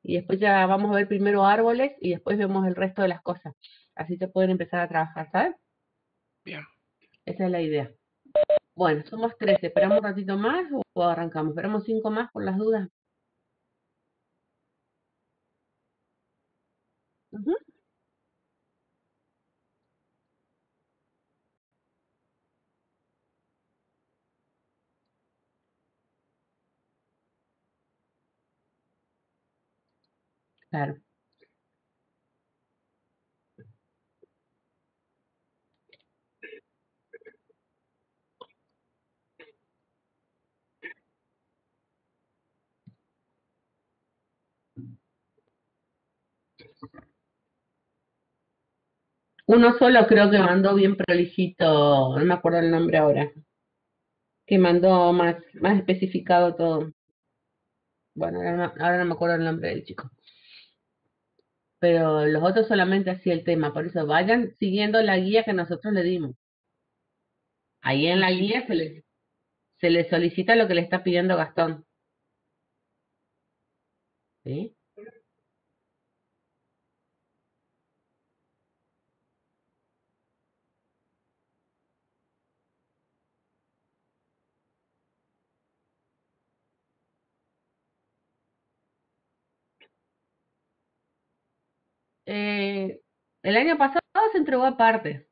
y después ya vamos a ver primero árboles y después vemos el resto de las cosas. Así se pueden empezar a trabajar, ¿sabes? Bien. Esa es la idea. Bueno, somos 13. ¿Esperamos un ratito más o arrancamos? ¿Esperamos 5 más por las dudas? Ujú, claro. Uno solo creo que mandó bien prolijito, no me acuerdo el nombre ahora, que mandó más especificado todo. Bueno, ahora no me acuerdo el nombre del chico. Pero los otros solamente así el tema, por eso vayan siguiendo la guía que nosotros le dimos. Ahí en la Sí. guía se le solicita lo que le está pidiendo Gastón, ¿sí? Eh, el año pasado se entregó aparte,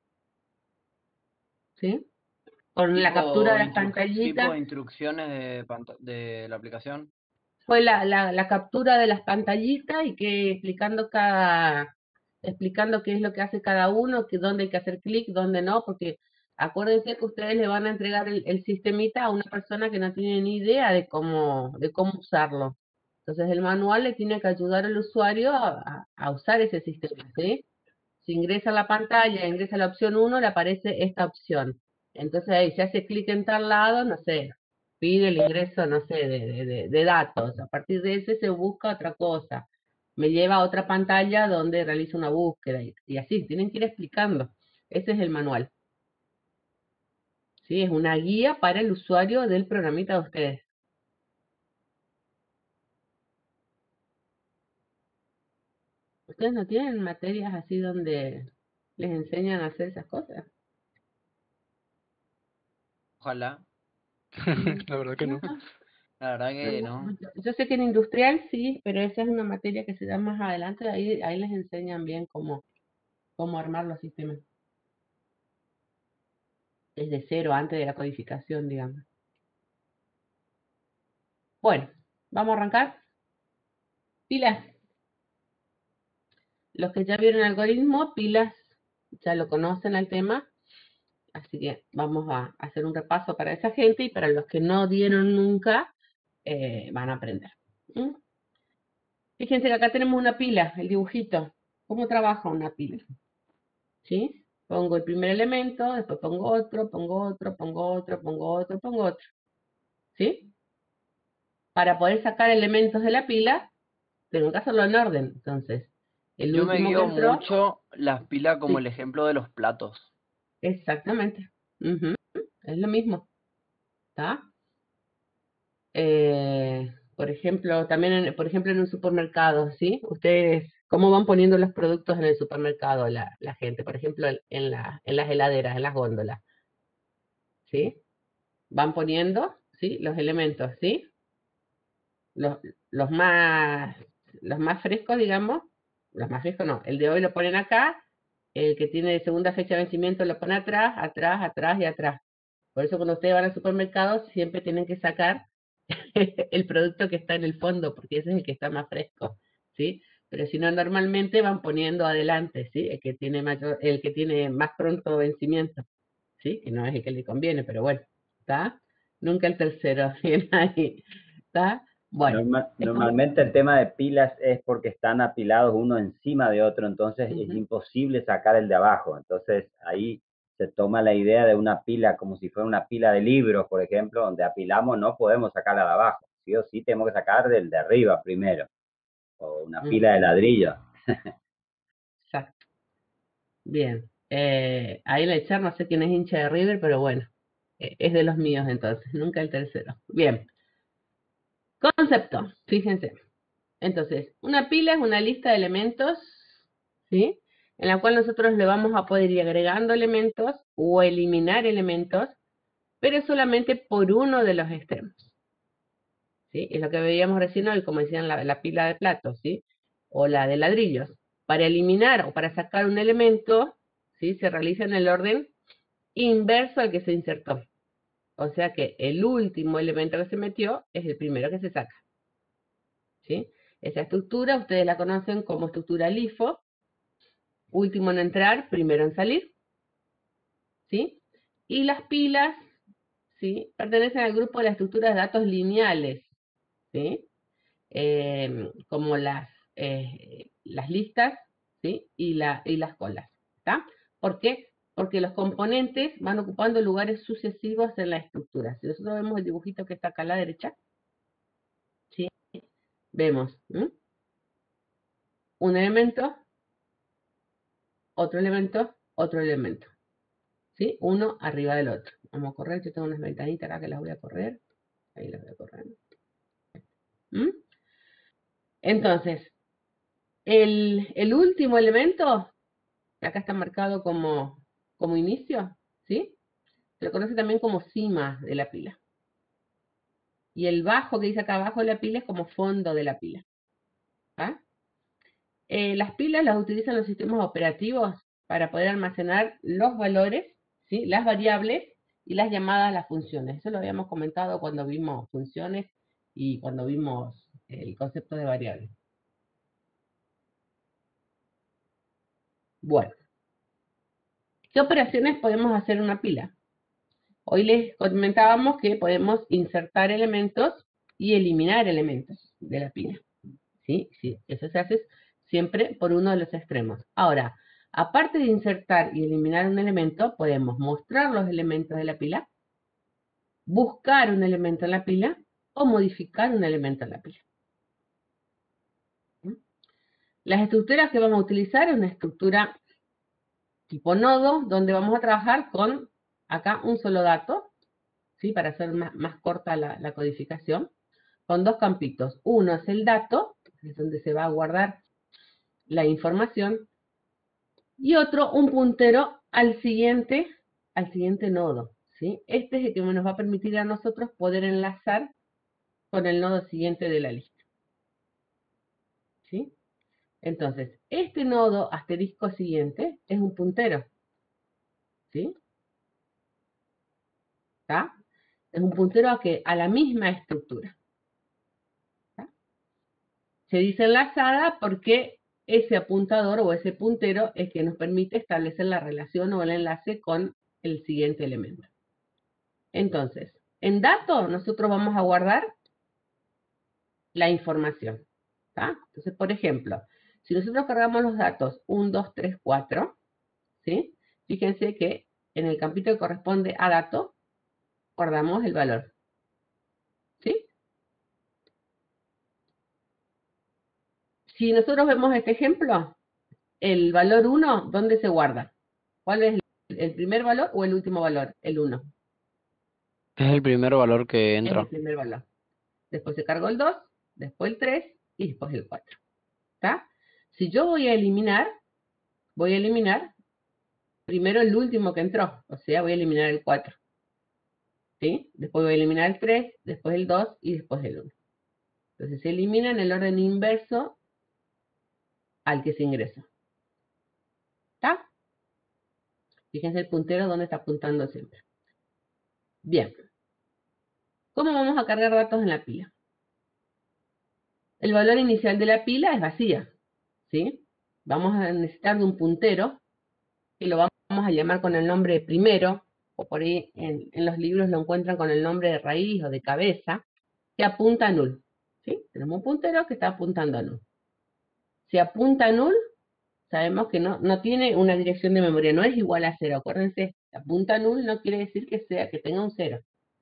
¿sí? Con la captura de las Tipo pantallitas, instrucciones de la aplicación. fue la captura de las pantallitas y que explicando qué es lo que hace cada uno, que dónde hay que hacer clic, dónde no, porque acuérdense que ustedes le van a entregar el sistemita a una persona que no tiene ni idea de cómo usarlo. Entonces el manual le tiene que ayudar al usuario a usar ese sistema, ¿sí? Si ingresa a la pantalla, ingresa a la opción uno, le aparece esta opción. Entonces ahí se hace clic en tal lado, no sé, pide el ingreso, no sé, de datos. A partir de ese se busca otra cosa. Me lleva a otra pantalla donde realizo una búsqueda y así, tienen que ir explicando. Ese es el manual. ¿Sí? Es una guía para el usuario del programita de ustedes. ¿Ustedes no tienen materias así donde les enseñan a hacer esas cosas? Ojalá. Mm, La verdad que no, no. no. La verdad que No, no. yo sé que en industrial sí, pero esa es una materia que se da más adelante, ahí les enseñan bien cómo armar los sistemas, desde cero, antes de la codificación, digamos. Bueno, vamos a arrancar. Pilas. Los que ya vieron el algoritmo, pilas, ya lo conocen al tema, así que vamos a hacer un repaso para esa gente y para los que no dieron nunca, van a aprender. ¿Mm? Fíjense que acá tenemos una pila, el dibujito. ¿Cómo trabaja una pila? ¿Sí? Pongo el primer elemento, después pongo otro, pongo otro, pongo otro, pongo otro, pongo otro, ¿sí? Para poder sacar elementos de la pila, tengo que hacerlo en orden. Entonces, el Yo me último que guío entró, mucho las pilas como el sí, ejemplo de los platos. exactamente. Ujú, es lo mismo, ¿está? Por ejemplo, también, por ejemplo, en un supermercado, ¿sí? Ustedes, ¿cómo van poniendo los productos en el supermercado la gente? Por ejemplo, en las heladeras, en las góndolas, ¿sí? Van poniendo, ¿sí? Los elementos, ¿sí? Los, los más, los más frescos, digamos, los más frescos no, el de hoy lo ponen acá, el que tiene segunda fecha de vencimiento lo pone atrás, atrás, atrás y atrás. Por eso cuando ustedes van al supermercado siempre tienen que sacar el producto que está en el fondo, porque ese es el que está más fresco, ¿sí? Pero si no, normalmente van poniendo adelante, ¿sí? El que tiene más pronto vencimiento, ¿sí? Que no es el que le conviene, pero bueno, ¿está? Nunca el tercero, bien ahí, ¿está? Bueno, es como, Normalmente el tema de pilas es porque están apilados uno encima de otro, entonces es ujú, imposible sacar el de abajo. Entonces ahí se toma la idea de una pila como si fuera una pila de libros, por ejemplo, donde apilamos, no podemos sacarla de abajo. Sí o sí tenemos que sacar del de arriba primero, o una pila de ujú, ladrillo. exacto, bien. Ahí la echar, no sé quién es hincha de River, pero bueno, es de los míos entonces, nunca el tercero. Bien, concepto, fíjense. Entonces, una pila es una lista de elementos, ¿sí? En la cual nosotros le vamos a poder ir agregando elementos o eliminar elementos, pero solamente por uno de los extremos, ¿sí? Es lo que veíamos recién hoy, como decían la pila de platos, ¿sí? O la de ladrillos. Para eliminar o para sacar un elemento, ¿sí? Se realiza en el orden inverso al que se insertó. O sea que el último elemento que se metió es el primero que se saca, ¿sí? Esa estructura ustedes la conocen como estructura LIFO, último en entrar, primero en salir, ¿sí? Y las pilas, ¿sí? Pertenecen al grupo de las estructuras de datos lineales, ¿sí? Como las listas, ¿sí? Y las colas, ¿está? ¿Por qué? Porque los componentes van ocupando lugares sucesivos en la estructura. Si nosotros vemos el dibujito que está acá a la derecha, ¿sí? Vemos un elemento, otro elemento, ¿sí? Uno arriba del otro. Vamos a correr, yo tengo unas ventanitas acá que las voy a correr. Ahí las voy a correr. ¿Mm? Entonces, el último elemento, que acá está marcado como inicio, ¿sí? Se lo conoce también como cima de la pila. Y el bajo que dice acá abajo de la pila es como fondo de la pila. ¿Ah? Las pilas las utilizan los sistemas operativos para poder almacenar los valores, ¿sí? Las variables y las llamadas a las funciones. Eso lo habíamos comentado cuando vimos funciones y cuando vimos el concepto de variables. Bueno, ¿qué operaciones podemos hacer en una pila? Hoy les comentábamos que podemos insertar elementos y eliminar elementos de la pila. ¿Sí? Sí, eso se hace siempre por uno de los extremos. Ahora, aparte de insertar y eliminar un elemento, podemos mostrar los elementos de la pila, buscar un elemento en la pila o modificar un elemento en la pila. ¿Mm? Las estructuras que vamos a utilizar es una estructura tipo nodo, donde vamos a trabajar con acá un solo dato, ¿sí? Para hacer más corta la codificación, con dos campitos. Uno es el dato, es donde se va a guardar la información, y otro, un puntero al siguiente nodo, ¿sí? Este es el que nos va a permitir a nosotros poder enlazar con el nodo siguiente de la lista, ¿sí? Entonces, este nodo asterisco siguiente es un puntero, ¿sí? ¿Está? Es un puntero a la misma estructura. ¿Está? Se dice enlazada porque ese apuntador o ese puntero es que nos permite establecer la relación o el enlace con el siguiente elemento. Entonces, en datos nosotros vamos a guardar la información. ¿Tá? Entonces, por ejemplo, si nosotros cargamos los datos 1, 2, 3, 4, ¿sí? Fíjense que en el campito que corresponde a dato, guardamos el valor. ¿Sí? Si nosotros vemos este ejemplo, el valor 1, ¿dónde se guarda? ¿Cuál es el primer valor o el último valor? El 1. Es el primer valor que Es el entra. primer valor. Después se cargó el 2, después el 3 y después el 4. ¿Está? Si yo voy a eliminar primero el último que entró, o sea, voy a eliminar el 4. ¿Sí? Después voy a eliminar el 3, después el 2 y después el 1. Entonces se elimina en el orden inverso al que se ingresa. ¿Está? Fíjense el puntero donde está apuntando siempre. Bien. ¿Cómo vamos a cargar datos en la pila? El valor inicial de la pila es vacía. ¿Sí? Vamos a necesitar de un puntero que lo vamos a llamar con el nombre primero, o por ahí en los libros lo encuentran con el nombre de raíz o de cabeza, que apunta a null. ¿Sí? Tenemos un puntero que está apuntando a null. Si apunta a null, sabemos que no tiene una dirección de memoria, no es igual a 0. Acuérdense, apunta a null no quiere decir que tenga un 0.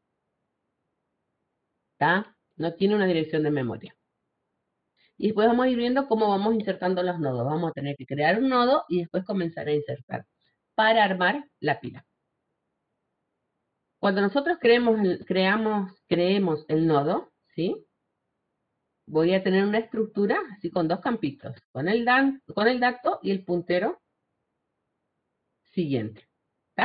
¿Está? No tiene una dirección de memoria. Y después vamos a ir viendo cómo vamos insertando los nodos. Vamos a tener que crear un nodo y después comenzar a insertar para armar la pila. Cuando nosotros creemos el nodo, ¿sí? voy a tener una estructura así con dos campitos, con el dato y el puntero siguiente. ¿Está?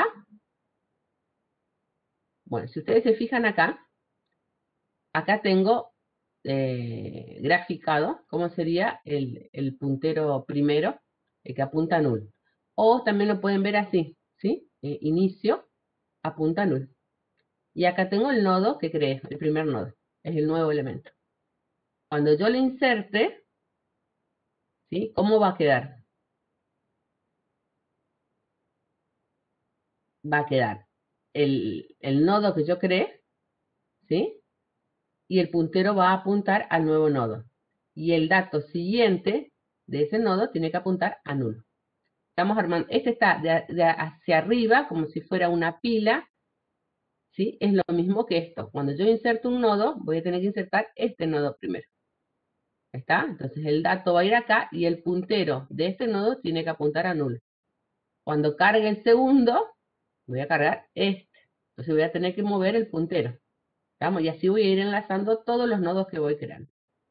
Bueno, si ustedes se fijan acá, acá tengo graficado cómo sería el puntero primero, el que apunta a null. O también lo pueden ver así, ¿sí? Inicio, apunta a null. Y acá tengo el nodo que creé, el primer nodo, es el nuevo elemento. Cuando yo lo inserte, ¿sí? ¿Cómo va a quedar? Va a quedar el nodo que yo creé, ¿sí? Y el puntero va a apuntar al nuevo nodo. Y el dato siguiente de ese nodo tiene que apuntar a null. Estamos armando, este está de hacia arriba, como si fuera una pila, ¿sí? Es lo mismo que esto. Cuando yo inserto un nodo, voy a tener que insertar este nodo primero. ¿Está? Entonces el dato va a ir acá y el puntero de este nodo tiene que apuntar a null. Cuando cargue el segundo, voy a cargar este. Entonces voy a tener que mover el puntero. ¿Estamos? Y así voy a ir enlazando todos los nodos que voy creando.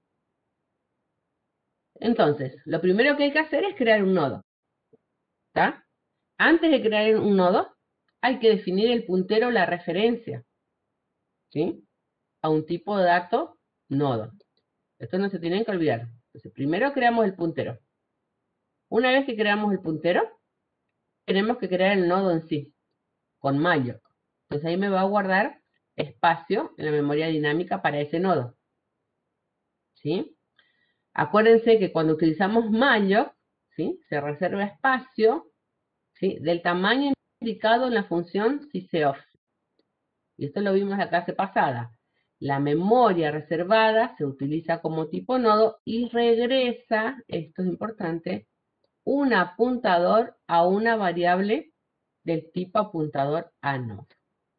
Entonces, lo primero que hay que hacer es crear un nodo. ¿Está? Antes de crear un nodo, hay que definir el puntero, la referencia, ¿sí? A un tipo de dato nodo. Esto no se tienen que olvidar. Entonces, primero creamos el puntero. Una vez que creamos el puntero, tenemos que crear el nodo en sí, con malloc. Entonces ahí me va a guardar espacio en la memoria dinámica para ese nodo. ¿Sí? Acuérdense que cuando utilizamos malloc, ¿sí? Se reserva espacio, ¿sí? Del tamaño indicado en la función sysoff. Y esto lo vimos la clase pasada. La memoria reservada se utiliza como tipo nodo y regresa, esto es importante, un apuntador a una variable del tipo apuntador a nodo.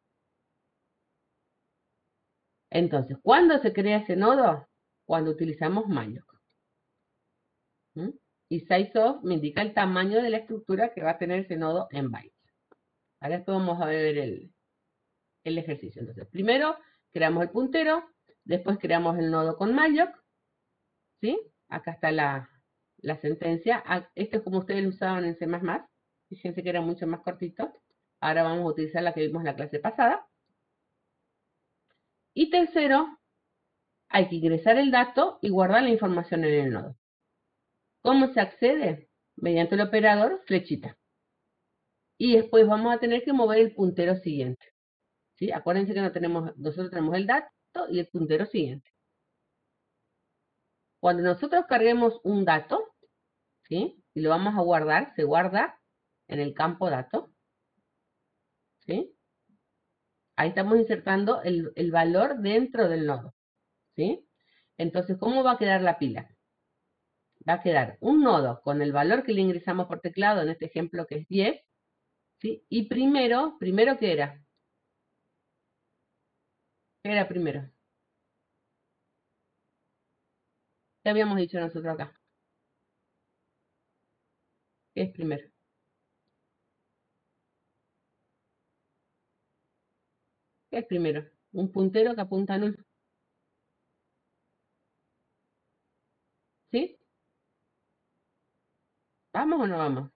Entonces, ¿cuándo se crea ese nodo? Cuando utilizamos malloc. ¿Mm? Y sizeof me indica el tamaño de la estructura que va a tener ese nodo en bytes. Ahora después vamos a ver el ejercicio. Entonces, primero creamos el puntero, después creamos el nodo con malloc, ¿sí? Acá está la sentencia. Esto es como ustedes lo usaban en C++. Fíjense que era mucho más cortito. Ahora vamos a utilizar la que vimos en la clase pasada. Y tercero, hay que ingresar el dato y guardar la información en el nodo. ¿Cómo se accede? Mediante el operador flechita. Y después vamos a tener que mover el puntero siguiente. ¿Sí? Acuérdense que nosotros tenemos el dato y el puntero siguiente. Cuando nosotros carguemos un dato, ¿sí? Y lo vamos a guardar, se guarda en el campo dato, ¿sí? Ahí estamos insertando el valor dentro del nodo, ¿sí? Entonces, ¿cómo va a quedar la pila? Va a quedar un nodo con el valor que le ingresamos por teclado, en este ejemplo que es 10, ¿sí? Y primero, ¿qué era? ¿Qué era primero? ¿Qué habíamos dicho nosotros acá? ¿Qué es primero? ¿Qué es primero? Un puntero que apunta a null, ¿sí? ¿Vamos o no vamos?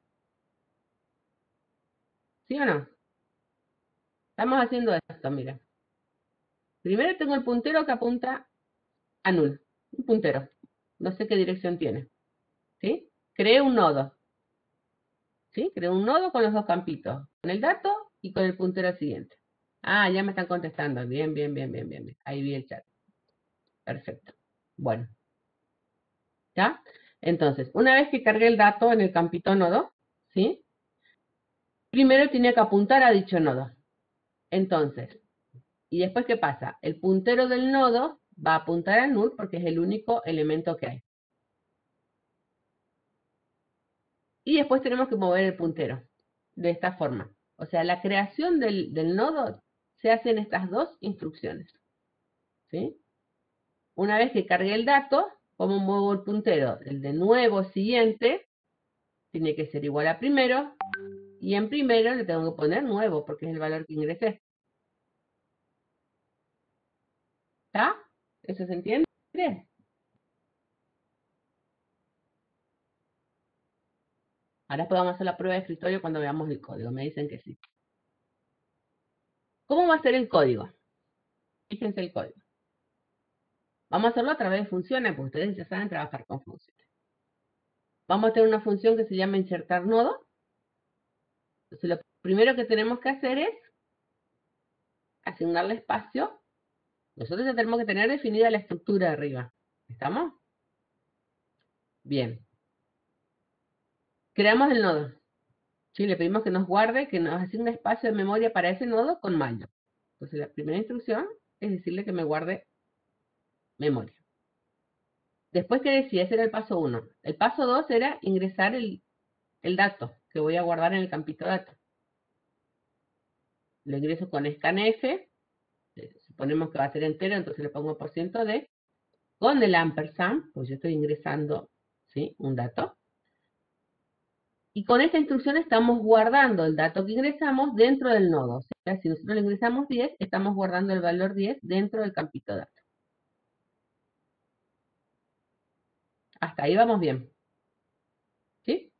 ¿Sí o no? Estamos haciendo esto, mira. Primero tengo el puntero que apunta a null. Un puntero. No sé qué dirección tiene. ¿Sí? Creé un nodo. ¿Sí? Creé un nodo con los dos campitos. Con el dato y con el puntero siguiente. Ah, ya me están contestando. Bien, bien, bien, bien, bien. Ahí vi el chat. Perfecto. Bueno. ¿Ya? Entonces, una vez que cargué el dato en el campito nodo, ¿sí? Primero tiene que apuntar a dicho nodo. Entonces, ¿y después qué pasa? El puntero del nodo va a apuntar a null porque es el único elemento que hay. Y después tenemos que mover el puntero de esta forma. O sea, la creación del nodo se hace en estas dos instrucciones. ¿Sí? Una vez que cargue el dato, ¿cómo muevo el puntero? El de nuevo siguiente tiene que ser igual a primero. Y en primero le tengo que poner nuevo porque es el valor que ingresé. ¿Está? ¿Eso se entiende? Ahora podemos hacer la prueba de escritorio cuando veamos el código. Me dicen que sí. ¿Cómo va a ser el código? Fíjense el código. Vamos a hacerlo a través de funciones, porque ustedes ya saben trabajar con funciones. Vamos a tener una función que se llama insertar nodo. Entonces lo primero que tenemos que hacer es asignarle espacio. Nosotros ya tenemos que tener definida la estructura de arriba. ¿Estamos? Bien. Creamos el nodo. Sí, le pedimos que nos guarde, que nos asigne espacio de memoria para ese nodo con mayo. Entonces la primera instrucción es decirle que me guarde memoria. Después, ¿qué decía? Ese era el paso 1. El paso 2 era ingresar el dato que voy a guardar en el campito dato. Lo ingreso con scanf, suponemos que va a ser entero, entonces le pongo %d, con el ampersand, pues yo estoy ingresando, ¿sí?, un dato. Y con esta instrucción estamos guardando el dato que ingresamos dentro del nodo. O sea, si nosotros le ingresamos 10, estamos guardando el valor 10 dentro del campito dato. Hasta ahí vamos bien. ¿Sí?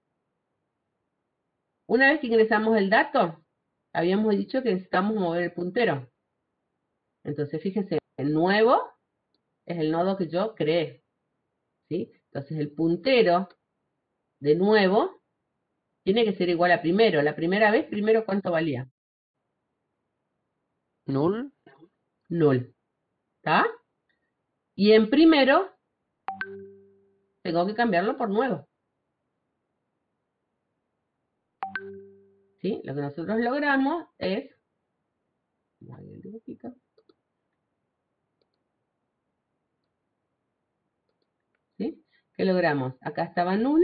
Una vez que ingresamos el dato, habíamos dicho que necesitamos mover el puntero. Entonces, fíjense, el nuevo es el nodo que yo creé. ¿Sí? Entonces, el puntero de nuevo tiene que ser igual a primero. La primera vez, primero, ¿cuánto valía? Null. Null. ¿Está? Y en primero, tengo que cambiarlo por nuevo. ¿Sí? Lo que nosotros logramos es... ¿Sí? ¿Qué logramos? Acá estaba null.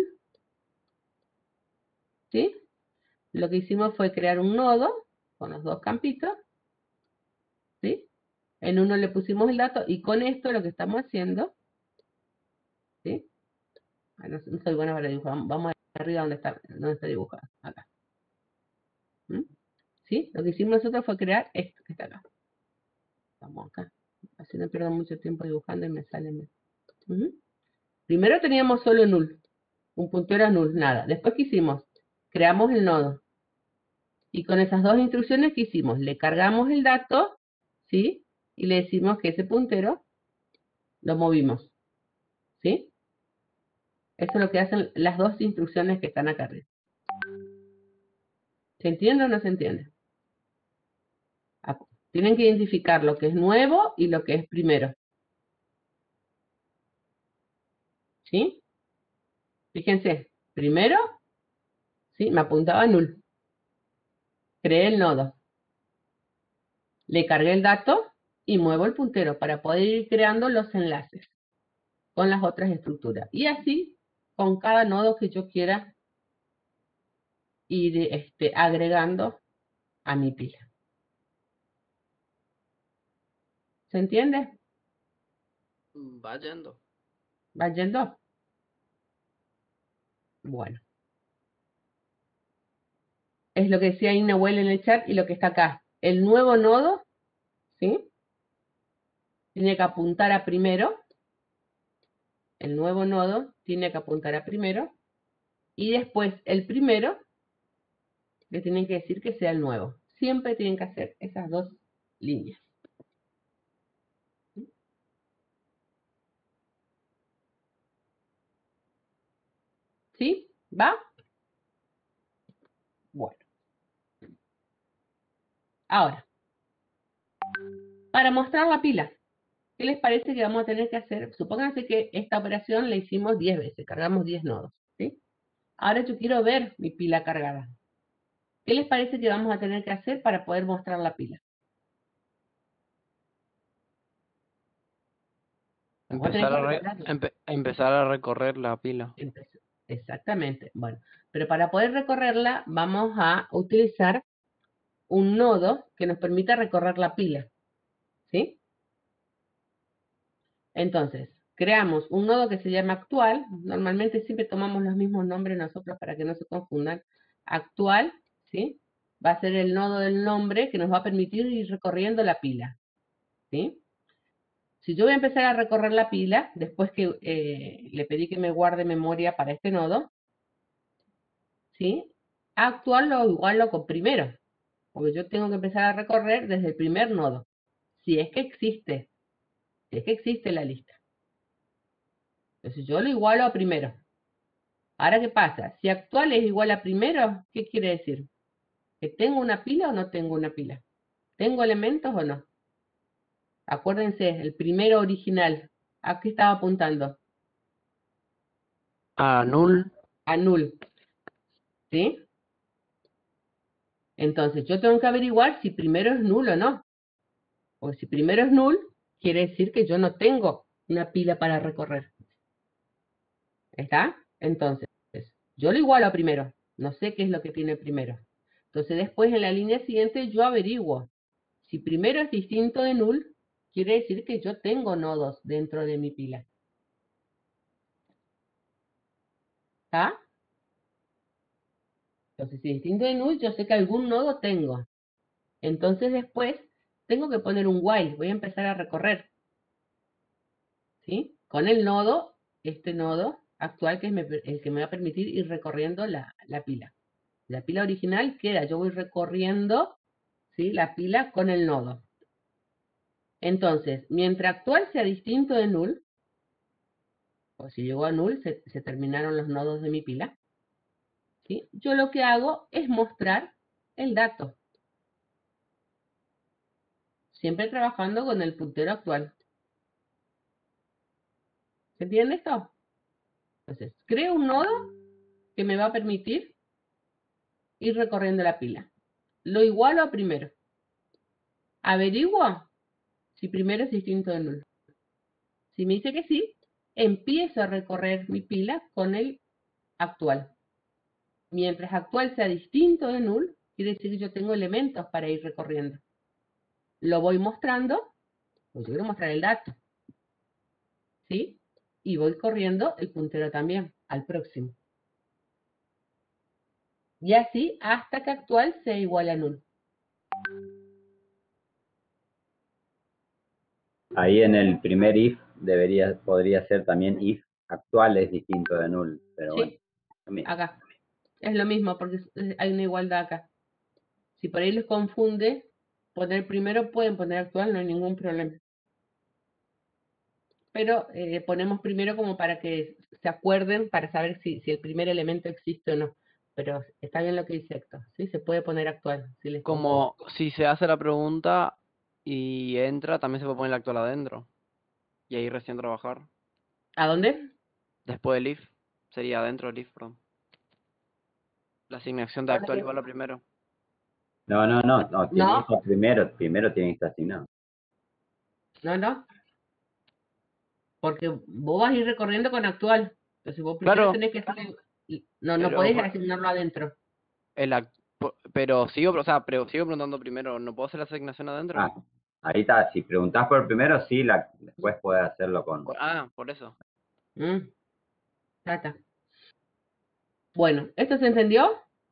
¿Sí? Lo que hicimos fue crear un nodo con los dos campitos. ¿Sí? En uno le pusimos el dato y con esto lo que estamos haciendo... ¿Sí? No soy buena para dibujar. Vamos arriba donde está dibujado. Acá. ¿Mm? ¿Sí? Lo que hicimos nosotros fue crear esto que está acá. Vamos acá. Así no pierdo mucho tiempo dibujando y me sale bien. Primero teníamos solo null. Un puntero a null, nada. Después, ¿qué hicimos? Creamos el nodo. Y con esas dos instrucciones, ¿qué hicimos? Le cargamos el dato, ¿sí? Y le decimos que ese puntero lo movimos. ¿Sí? Eso es lo que hacen las dos instrucciones que están acá arriba. ¿Se entiende o no se entiende? Tienen que identificar lo que es nuevo y lo que es primero. ¿Sí? Fíjense, primero, ¿sí? Me apuntaba a null. Creé el nodo. Le cargué el dato y muevo el puntero para poder ir creando los enlaces con las otras estructuras. Y así con cada nodo que yo quiera ir agregando a mi pila. ¿Se entiende? Va yendo. ¿Va yendo? Bueno. Es lo que decía Inahuel en el chat y lo que está acá. El nuevo nodo, ¿sí? Tiene que apuntar a primero. El nuevo nodo tiene que apuntar a primero. Y después el primero le tienen que decir que sea el nuevo. Siempre tienen que hacer esas dos líneas. ¿Sí? ¿Va? Bueno. Ahora, para mostrar la pila, ¿qué les parece que vamos a tener que hacer? Supónganse que esta operación la hicimos 10 veces, cargamos 10 nodos, ¿sí? Ahora yo quiero ver mi pila cargada. ¿Qué les parece que vamos a tener que hacer para poder mostrar la pila? Vamos a tener que recorrerla. Empezar a recorrer la pila. Exactamente. Bueno, pero para poder recorrerla vamos a utilizar un nodo que nos permita recorrer la pila. ¿Sí? Entonces, creamos un nodo que se llama actual. Normalmente siempre tomamos los mismos nombres nosotros para que no se confundan. Actual, ¿sí? Va a ser el nodo del nombre que nos va a permitir ir recorriendo la pila. ¿Sí? Si yo voy a empezar a recorrer la pila, después que le pedí que me guarde memoria para este nodo, ¿sí? Actual lo igualo con primero, porque yo tengo que empezar a recorrer desde el primer nodo, si es que existe, si es que existe la lista. Entonces yo lo igualo a primero. Ahora, ¿qué pasa? Si actual es igual a primero, ¿qué quiere decir? ¿Que tengo una pila o no tengo una pila? ¿Tengo elementos o no? Acuérdense, el primero original, ¿a qué estaba apuntando? A null. A null, ¿sí? Entonces yo tengo que averiguar si primero es null o no. Porque si primero es null, quiere decir que yo no tengo una pila para recorrer. ¿Está? Entonces, yo lo igualo a primero. No sé qué es lo que tiene primero. Entonces después en la línea siguiente yo averiguo. Si primero es distinto de null, quiere decir que yo tengo nodos dentro de mi pila. ¿Está? Entonces, si es distinto de null, yo sé que algún nodo tengo. Entonces después tengo que poner un while. Voy a empezar a recorrer. ¿Sí? Con el nodo, este nodo actual que es el que me va a permitir ir recorriendo la pila. La pila original queda, yo voy recorriendo, ¿sí? La pila con el nodo. Entonces, mientras actual sea distinto de null, o si llegó a null, se terminaron los nodos de mi pila, ¿sí? Yo lo que hago es mostrar el dato, siempre trabajando con el puntero actual. ¿Se entiende esto? Entonces, creo un nodo que me va a permitir ir recorriendo la pila. Lo igualo a primero. Averiguo si primero es distinto de null. Si me dice que sí, empiezo a recorrer mi pila con el actual. Mientras actual sea distinto de null, quiere decir que yo tengo elementos para ir recorriendo. Lo voy mostrando, pues yo quiero mostrar el dato, ¿sí? Y voy corriendo el puntero también, al próximo. Y así hasta que actual sea igual a null. Ahí en el primer if podría ser también if actual es distinto de null, pero bueno, ¿Sí? también. Acá. Es lo mismo porque hay una igualdad acá. Si por ahí les confunde, poner primero pueden poner actual, no hay ningún problema. Pero ponemos primero como para que se acuerden, para saber si el primer elemento existe o no. Pero está bien lo que dice Héctor, ¿sí? Se puede poner actual, si les confunde. Como si se hace la pregunta y entra, también se puede poner el actual adentro. Y ahí recién trabajar. ¿A dónde? Después del if. Sería adentro del if, perdón. La asignación de actual igual a primero. No, tiene que No, estar primero tiene que estar asignado. no, porque vos vas a ir recorriendo con actual. Entonces vos primero Claro, tenés que no pero podés asignarlo adentro. pero sigo, o sea, sigo preguntando primero, ¿no puedo hacer la asignación adentro? Ah, ahí está. Si preguntás por el primero, sí, después puedes hacerlo con. Por eso. Mm, ya está. Bueno, ¿esto se entendió?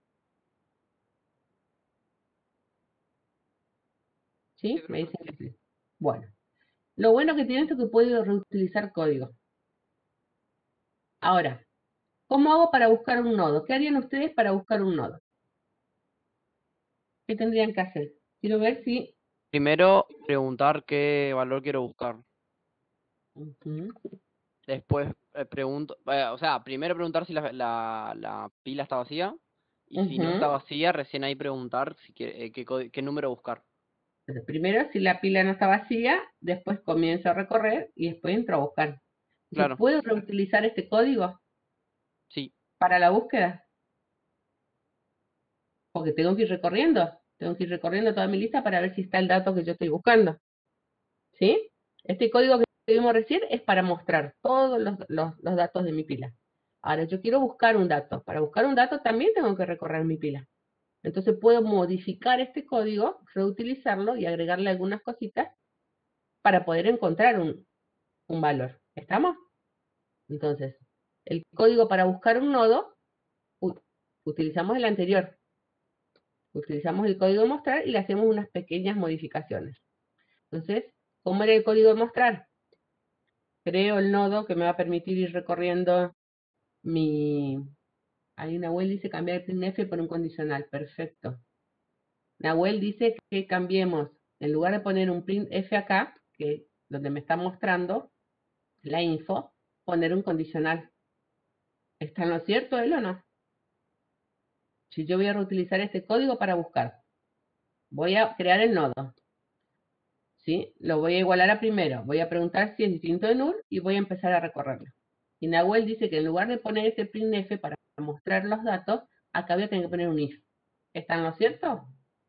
Sí, ¿Sí? creo Me que dicen que sí. Bueno, lo bueno que tiene esto es que puedo reutilizar código. Ahora, ¿cómo hago para buscar un nodo? ¿Qué harían ustedes para buscar un nodo? ¿Qué tendrían que hacer? Quiero ver si... primero preguntar qué valor quiero buscar. Ujú, Después pregunto, o sea, primero preguntar si la pila está vacía. Y si no está ujú. vacía, recién ahí preguntar si qué número buscar. Entonces, primero, si la pila no está vacía, después comienzo a recorrer y después entro a buscar. Entonces, Claro, ¿puedo reutilizar este código sí, para la búsqueda? Porque tengo que ir recorriendo. Tengo que ir recorriendo toda mi lista para ver si está el dato que yo estoy buscando. ¿Sí? Este código que vimos recién es para mostrar todos los datos de mi pila. Ahora, yo quiero buscar un dato. Para buscar un dato también tengo que recorrer mi pila. Entonces puedo modificar este código, reutilizarlo y agregarle algunas cositas para poder encontrar un valor. ¿Estamos? Entonces, el código para buscar un nodo, utilizamos el anterior. Utilizamos el código de mostrar y le hacemos unas pequeñas modificaciones. Entonces, ¿cómo era el código de mostrar? Creo el nodo que me va a permitir ir recorriendo mi... Ahí Nahuel dice cambiar el printf por un condicional. Perfecto. Nahuel dice que cambiemos, en lugar de poner un printf acá, que es donde me está mostrando la info, poner un condicional. ¿Está en lo cierto él o no? Si yo voy a reutilizar este código para buscar, voy a crear el nodo. ¿Sí? Lo voy a igualar a primero. Voy a preguntar si es distinto de null y voy a empezar a recorrerlo. Y Nahuel dice que en lugar de poner este printf para mostrar los datos, acá voy a tener que poner un if. ¿Está en lo cierto?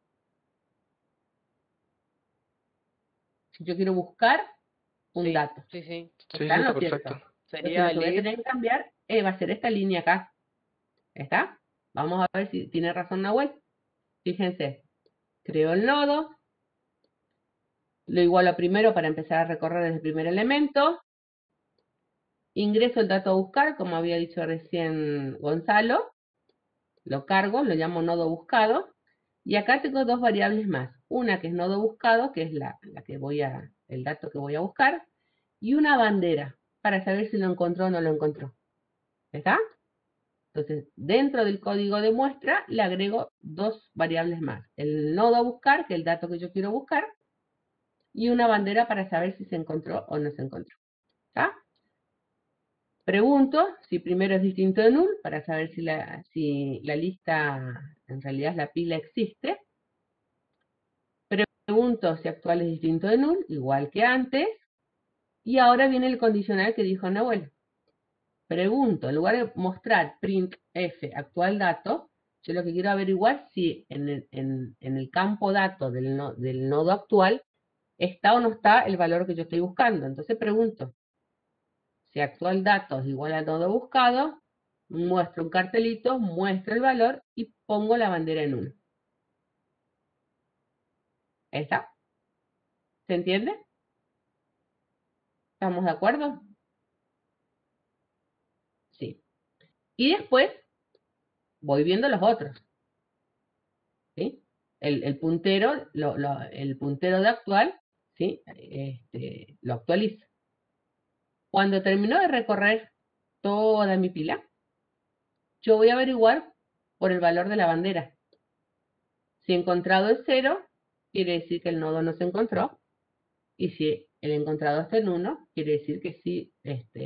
Si yo quiero buscar un Sí, dato. sí, sí. Sí, sí, ¿Está en está lo cierto? perfecto. Entonces Sería lo que el voy a if. tener que cambiar va a ser esta línea acá. ¿Está? Vamos a ver si tiene razón Nahuel. Fíjense. Creo el nodo. Lo igualo primero para empezar a recorrer desde el primer elemento. Ingreso el dato a buscar, como había dicho recién Gonzalo. Lo cargo, lo llamo nodo buscado. Y acá tengo dos variables más. Una que es nodo buscado, que es el dato que voy a buscar. Y una bandera, para saber si lo encontró o no lo encontró. ¿Está? Entonces, dentro del código de muestra, le agrego dos variables más. El nodo a buscar, que es el dato que yo quiero buscar. Y una bandera para saber si se encontró o no se encontró. ¿Está? Pregunto si primero es distinto de null, para saber si la lista en realidad es la pila existe. Pregunto si actual es distinto de null, igual que antes. Y ahora viene el condicional que dijo Nahuel. Pregunto, en lugar de mostrar printf actual dato, yo lo que quiero averiguar si en el campo dato del nodo actual está o no está el valor que yo estoy buscando. Entonces pregunto, si actual dato es igual al nodo buscado, muestro un cartelito, muestro el valor y pongo la bandera en 1. ¿Está? ¿Se entiende? ¿Estamos de acuerdo? Sí. Y después voy viendo los otros. ¿Sí? El puntero, el puntero de actual, ¿sí? Lo actualizo. Cuando termino de recorrer toda mi pila, yo voy a averiguar por el valor de la bandera. Si encontrado es 0, quiere decir que el nodo no se encontró. Y si el encontrado está en 1, quiere decir que sí,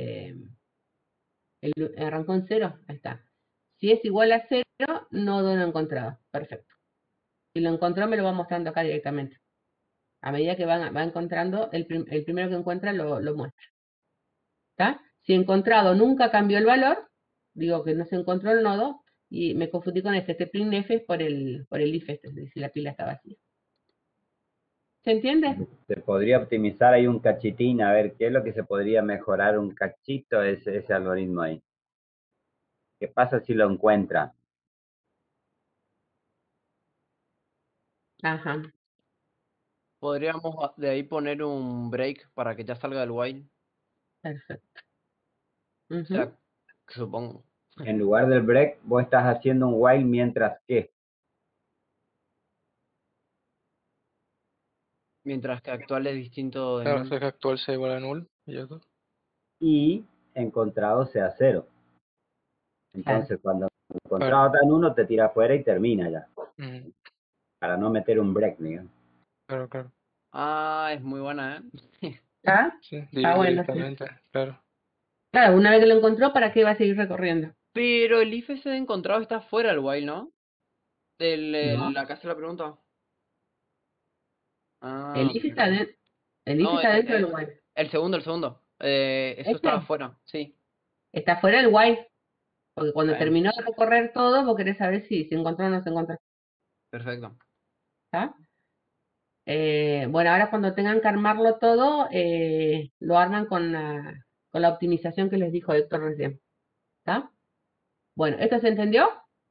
arrancó en 0. Ahí está. Si es igual a 0, nodo no encontrado. Perfecto. Si lo encontró, me lo va mostrando acá directamente. A medida que va encontrando, el primero que encuentra lo muestra. ¿Está? Si encontrado nunca cambió el valor, digo que no se encontró el nodo, y me confundí con este printf es por el if, es decir, si la pila está vacía. ¿Se entiende? Se podría optimizar ahí un cachitín, a ver qué es lo que se podría mejorar un cachito ese algoritmo ahí. ¿Qué pasa si lo encuentra? Ajá, Podríamos de ahí poner un break para que ya salga del while. perfecto. O sea, supongo. En lugar del break, vos estás haciendo un while mientras que. Mientras que actual es distinto de Claro, o null. sea que actual sea igual a null y ya está. Y encontrado sea 0. Claro. Entonces, cuando Claro. encontrado está en 1, te tira afuera y termina ya. Mm, Para no meter un break, digamos. claro, claro. Ah, es muy buena, ¿eh? ¿Está? Sí, Está bueno, sí. directamente, claro. Claro, una vez que lo encontró, ¿para qué va a seguir recorriendo? Pero el if ese de encontrado está fuera del while, ¿no? No. La que hace la pregunta. El Ah, if está, ok. el if No, está dentro del while. el segundo, el segundo. Eso estaba Este afuera, sí. está fuera del while. Porque cuando Bueno, terminó de recorrer todo, vos querés saber si se encontró o no se encontró. perfecto. ¿Está? Bueno, ahora cuando tengan que armarlo todo, lo arman con la optimización que les dijo Héctor recién. ¿Está? Bueno, ¿esto se entendió?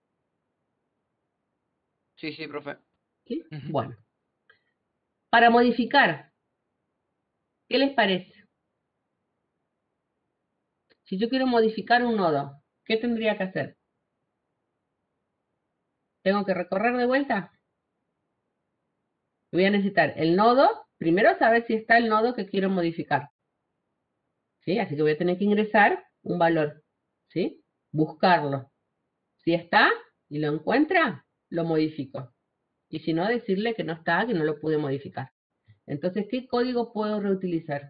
Sí, sí, profe. ¿Sí? Ujú. Bueno. Para modificar, ¿qué les parece? Si yo quiero modificar un nodo, ¿qué tendría que hacer? ¿Tengo que recorrer de vuelta? Voy a necesitar el nodo, primero saber si está el nodo que quiero modificar. ¿Sí? Así que voy a tener que ingresar un valor. ¿Sí? Buscarlo. Si está y lo encuentra, lo modifico. Y si no, decirle que no está, que no lo pude modificar. Entonces, ¿qué código puedo reutilizar?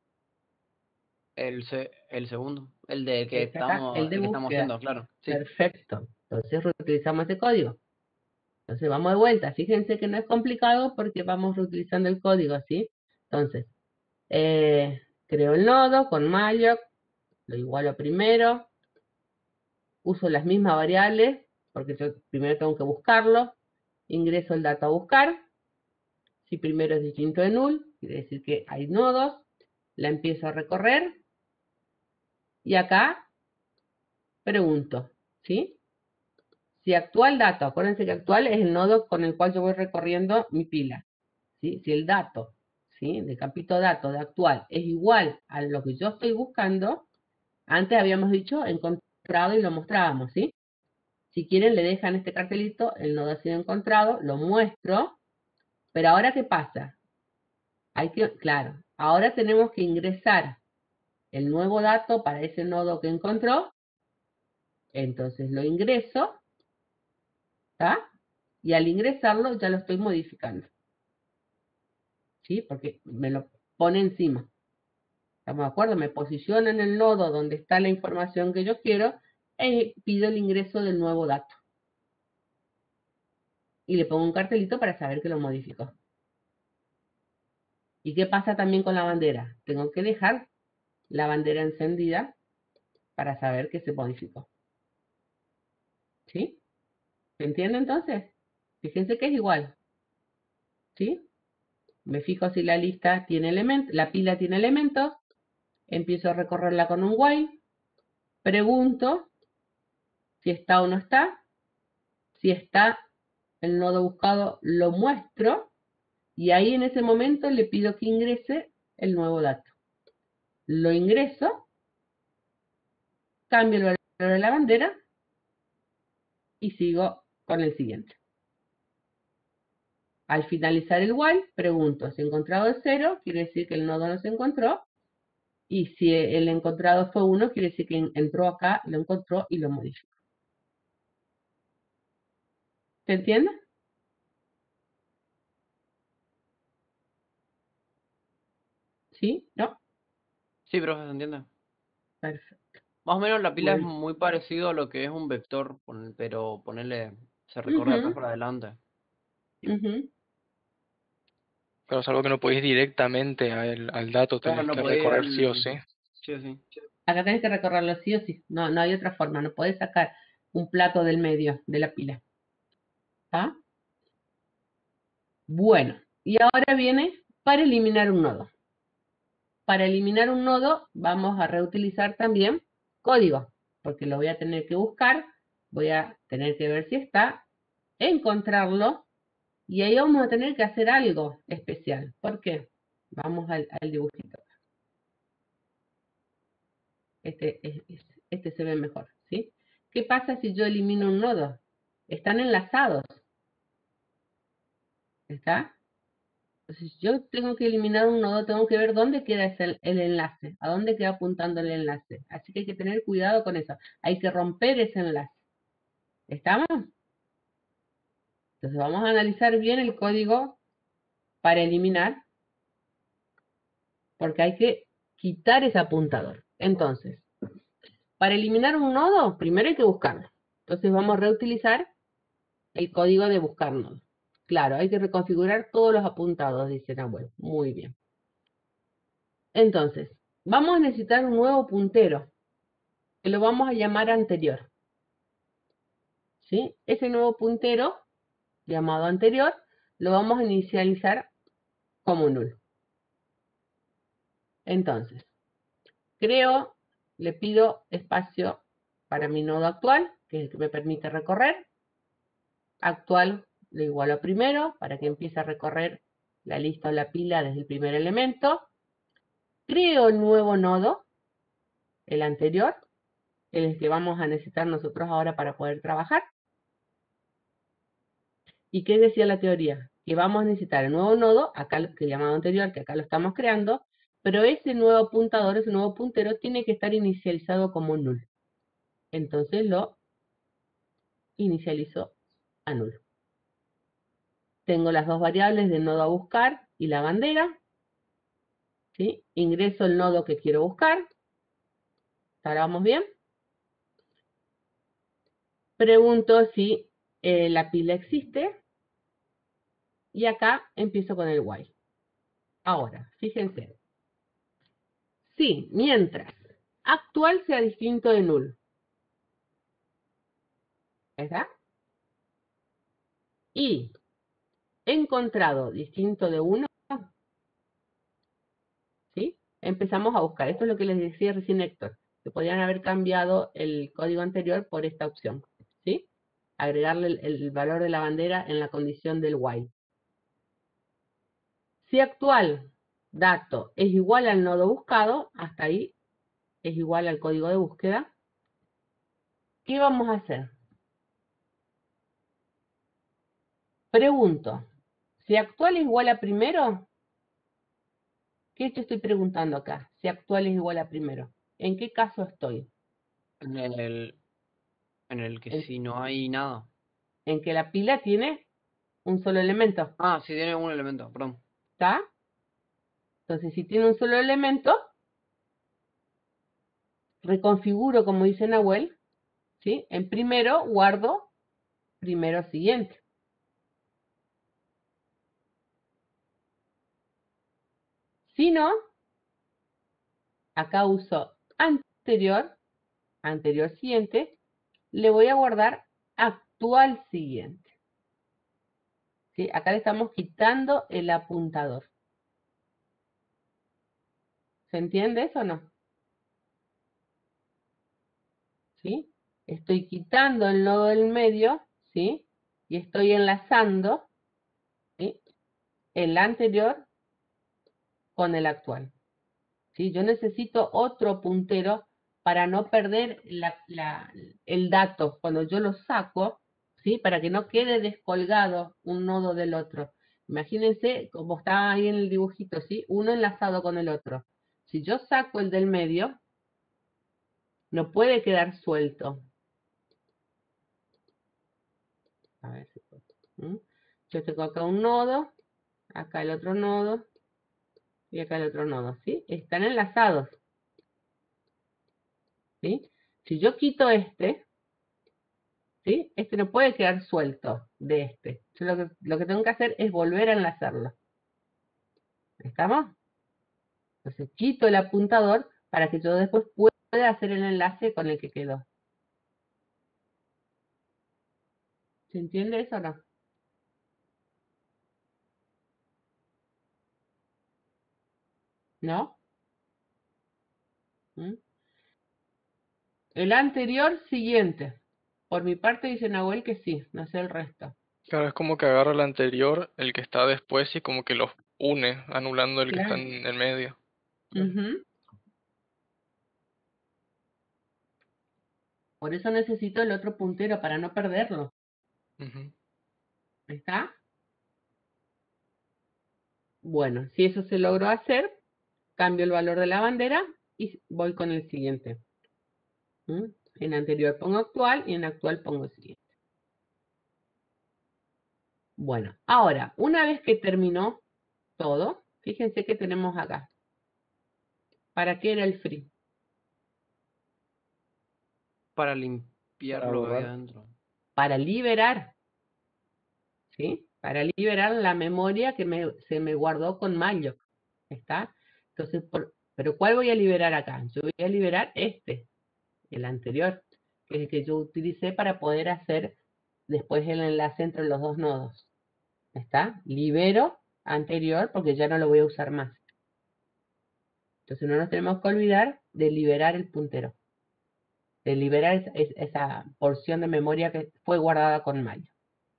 El segundo, el de que Este acá, el de el que estamos búsqueda. haciendo, claro. Sí. Perfecto. Entonces reutilizamos ese código. Entonces vamos de vuelta. Fíjense que no es complicado porque vamos reutilizando el código, ¿sí? Entonces, creo el nodo con malloc, lo igualo primero, uso las mismas variables, porque yo primero tengo que buscarlo, ingreso el dato a buscar, si primero es distinto de null, quiere decir que hay nodos, la empiezo a recorrer, y acá pregunto, ¿sí? Si actual dato, acuérdense que actual es el nodo con el cual yo voy recorriendo mi pila, ¿sí? Si el dato, ¿sí? De capito dato de actual es igual a lo que yo estoy buscando, antes habíamos dicho encontrado y lo mostrábamos, ¿sí? Si quieren le dejan este cartelito, el nodo ha sido encontrado, lo muestro, pero ahora ¿qué pasa? Claro, ahora tenemos que ingresar el nuevo dato para ese nodo que encontró, entonces lo ingreso, ¿está? Y al ingresarlo ya lo estoy modificando, ¿sí? Porque me lo pone encima. ¿Estamos de acuerdo? Me posiciono en el nodo donde está la información que yo quiero e pido el ingreso del nuevo dato. Y le pongo un cartelito para saber que lo modificó. ¿Y qué pasa también con la bandera? Tengo que dejar la bandera encendida para saber que se modificó. ¿Sí? ¿Se entiende entonces? Fíjense que es igual. ¿Sí? Me fijo si la lista tiene elementos, la pila tiene elementos, empiezo a recorrerla con un while, pregunto si está o no está, si está el nodo buscado lo muestro y ahí en ese momento le pido que ingrese el nuevo dato. Lo ingreso, cambio el valor de la bandera y sigo con el siguiente. Al finalizar el while, pregunto si encontrado es 0, quiere decir que el nodo no se encontró. Y si el encontrado fue 1, quiere decir que entró acá, lo encontró y lo modificó. ¿Se entiende? ¿Sí? ¿No? Sí, profe, ¿se entiende? Perfecto. Más o menos la pila es Muy muy parecido a lo que es un vector, pero ponerle, se recorre de atrás bien. para adelante. Ujú, ujú. Pero es algo que no podéis directamente al dato, Claro, tenés no que podés ir recorrer sí o al... sí. Sí o sí. Acá tenés que recorrerlo sí o sí. No, no hay otra forma. No podés sacar un plato del medio de la pila. ¿Está? Bueno, y ahora viene para eliminar un nodo. Para eliminar un nodo vamos a reutilizar también código, porque lo voy a tener que buscar, voy a tener que ver si está, encontrarlo, y ahí vamos a tener que hacer algo especial. ¿Por qué? Vamos al dibujito. Este se ve mejor, ¿sí? ¿Qué pasa si yo elimino un nodo? Están enlazados, ¿está? Entonces, si yo tengo que eliminar un nodo, tengo que ver dónde queda el enlace, a dónde queda apuntando el enlace. Así que hay que tener cuidado con eso. Hay que romper ese enlace. ¿Estamos? Entonces vamos a analizar bien el código para eliminar, porque hay que quitar ese apuntador. Entonces, para eliminar un nodo, primero hay que buscarlo. Entonces vamos a reutilizar el código de buscar nodo. Claro, hay que reconfigurar todos los apuntados, dice Nahuel. Muy bien. Entonces, vamos a necesitar un nuevo puntero, que lo vamos a llamar anterior. ¿Sí? Ese nuevo puntero, llamado anterior, lo vamos a inicializar como null. Entonces, le pido espacio para mi nodo actual, que es el que me permite recorrer. Actual lo igualo a primero, para que empiece a recorrer la lista o la pila desde el primer elemento. Creo el nuevo nodo, el anterior, el que vamos a necesitar nosotros ahora para poder trabajar. ¿Y qué decía la teoría? Que vamos a necesitar el nuevo nodo, acá que llamado anterior, que acá lo estamos creando, pero ese nuevo apuntador, ese nuevo puntero, tiene que estar inicializado como null. Entonces lo inicializo a null. Tengo las dos variables del nodo a buscar y la bandera. ¿Sí? Ingreso el nodo que quiero buscar. ¿Ahora vamos bien? Pregunto si la pila existe. Y acá empiezo con el while. Ahora, fíjense. Si mientras actual sea distinto de null. ¿Verdad? Y encontrado distinto de 1, ¿sí? Empezamos a buscar. Esto es lo que les decía recién Héctor, que podrían haber cambiado el código anterior por esta opción, ¿sí? Agregarle el valor de la bandera en la condición del while. Si actual dato es igual al nodo buscado, hasta ahí es igual al código de búsqueda, ¿qué vamos a hacer? Pregunto, si actual es igual a primero, ¿qué te estoy preguntando acá? Si actual es igual a primero. ¿En qué caso estoy? En el que En, si no hay nada. en que la pila tiene un solo elemento, Ah, si tiene un elemento, perdón. ¿está? Entonces, si tiene un solo elemento, reconfiguro, como dice Nahuel, ¿sí? En primero guardo primero siguiente. Si no, acá uso anterior, anterior siguiente, le voy a guardar actual siguiente. ¿Sí? Acá le estamos quitando el apuntador. ¿Se entiende eso o no? ¿Sí? Estoy quitando el nodo del medio, ¿sí? Y estoy enlazando, ¿sí? El anterior con el actual. ¿Sí? Yo necesito otro puntero para no perder el dato cuando yo lo saco, ¿sí? Para que no quede descolgado un nodo del otro. Imagínense como está ahí en el dibujito, ¿sí? Uno enlazado con el otro. Si yo saco el del medio, no puede quedar suelto. A ver si puedo. ¿Mm? Yo tengo acá un nodo, acá el otro nodo y acá el otro nodo, ¿sí? Están enlazados, ¿sí? Si yo quito este, ¿sí? Este no puede quedar suelto de este. Yo lo que tengo que hacer es volver a enlazarlo. ¿Estamos? Entonces quito el apuntador para que yo después pueda hacer el enlace con el que quedó. ¿Se entiende eso o no? ¿No? ¿Mm? El anterior siguiente. Por mi parte dice Nahuel que sí, no sé el resto. Claro, es como que agarra el anterior, el que está después, y como que los une, anulando el que está Claro. en el medio. Ujú. Por eso necesito el otro puntero para no perderlo. Ujú. ¿Está? Bueno, si eso se logró hacer, cambio el valor de la bandera y voy con el siguiente. ¿Mm? En anterior pongo actual y en actual pongo siguiente. Bueno, ahora, una vez que terminó todo, fíjense que tenemos acá. ¿Para qué era el free? Para Para limpiarlo de ahí borrar. adentro. Para liberar, ¿sí? Para liberar la memoria que se me guardó con malloc. ¿Está? Entonces, pero ¿cuál voy a liberar acá? Yo voy a liberar este, el anterior, que es el que yo utilicé para poder hacer después el enlace entre los dos nodos. ¿Está? Libero anterior porque ya no lo voy a usar más. Entonces no nos tenemos que olvidar de liberar el puntero, de liberar esa porción de memoria que fue guardada con malloc.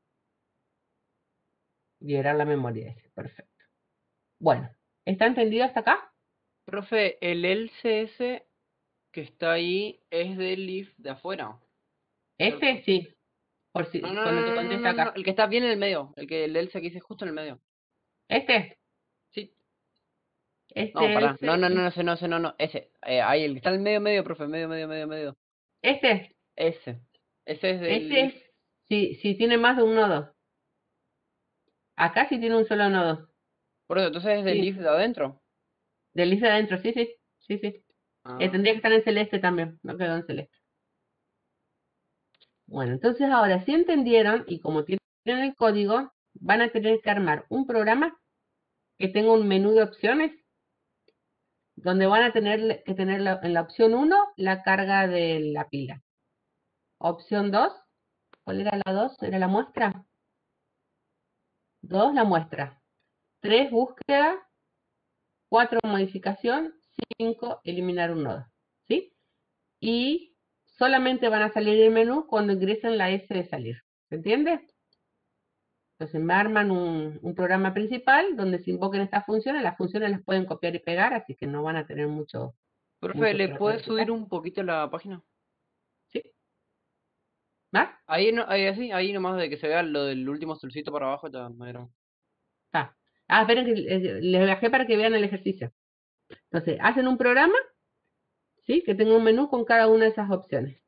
Liberar la memoria ese, perfecto. Bueno, ¿está entendido hasta acá? Profe, el LCS que está ahí es del if de afuera, Este ¿cierto? sí, por No, si no, cuando te no, no, no, contesta no, no, acá. el que está bien en el medio, el LC que dice justo en el medio. Este, Sí. No, este, pará. No, no, no, ese, no, ese, no, ese, no, no, ese. Ahí, el que está en el medio, medio, profe, medio, medio, medio, medio. este, Ese. Ese es del este if. es, Si tiene más de un nodo. Acá sí tiene un solo nodo. Por eso, entonces es del Sí, if de adentro. del lista de adentro, sí, sí, sí, sí. Ah, Tendría que estar en celeste también, no quedó en celeste. Bueno, entonces ahora si entendieron y como tienen el código, van a tener que armar un programa que tenga un menú de opciones donde van a tener que tener en la opción uno la carga de la pila. Opción 2, ¿cuál era la 2? ¿Era la muestra? 2, la muestra. 3, búsqueda. 4, modificación. 5, eliminar un nodo. ¿Sí? Y solamente van a salir del menú cuando ingresen la S de salir. ¿Se entiende? Entonces me arman un programa principal donde se invoquen estas funciones. Las funciones las pueden copiar y pegar, así que no van a tener profe, mucho ¿le para puedes subir modificar. un poquito la página? ¿Sí? ¿Va? Ahí, no, ahí así, ahí nomás de que se vea lo del último solcito para abajo, ya me era. Ah, esperen que les bajé para que vean el ejercicio. Entonces, hacen un programa, ¿sí? Que tenga un menú con cada una de esas opciones.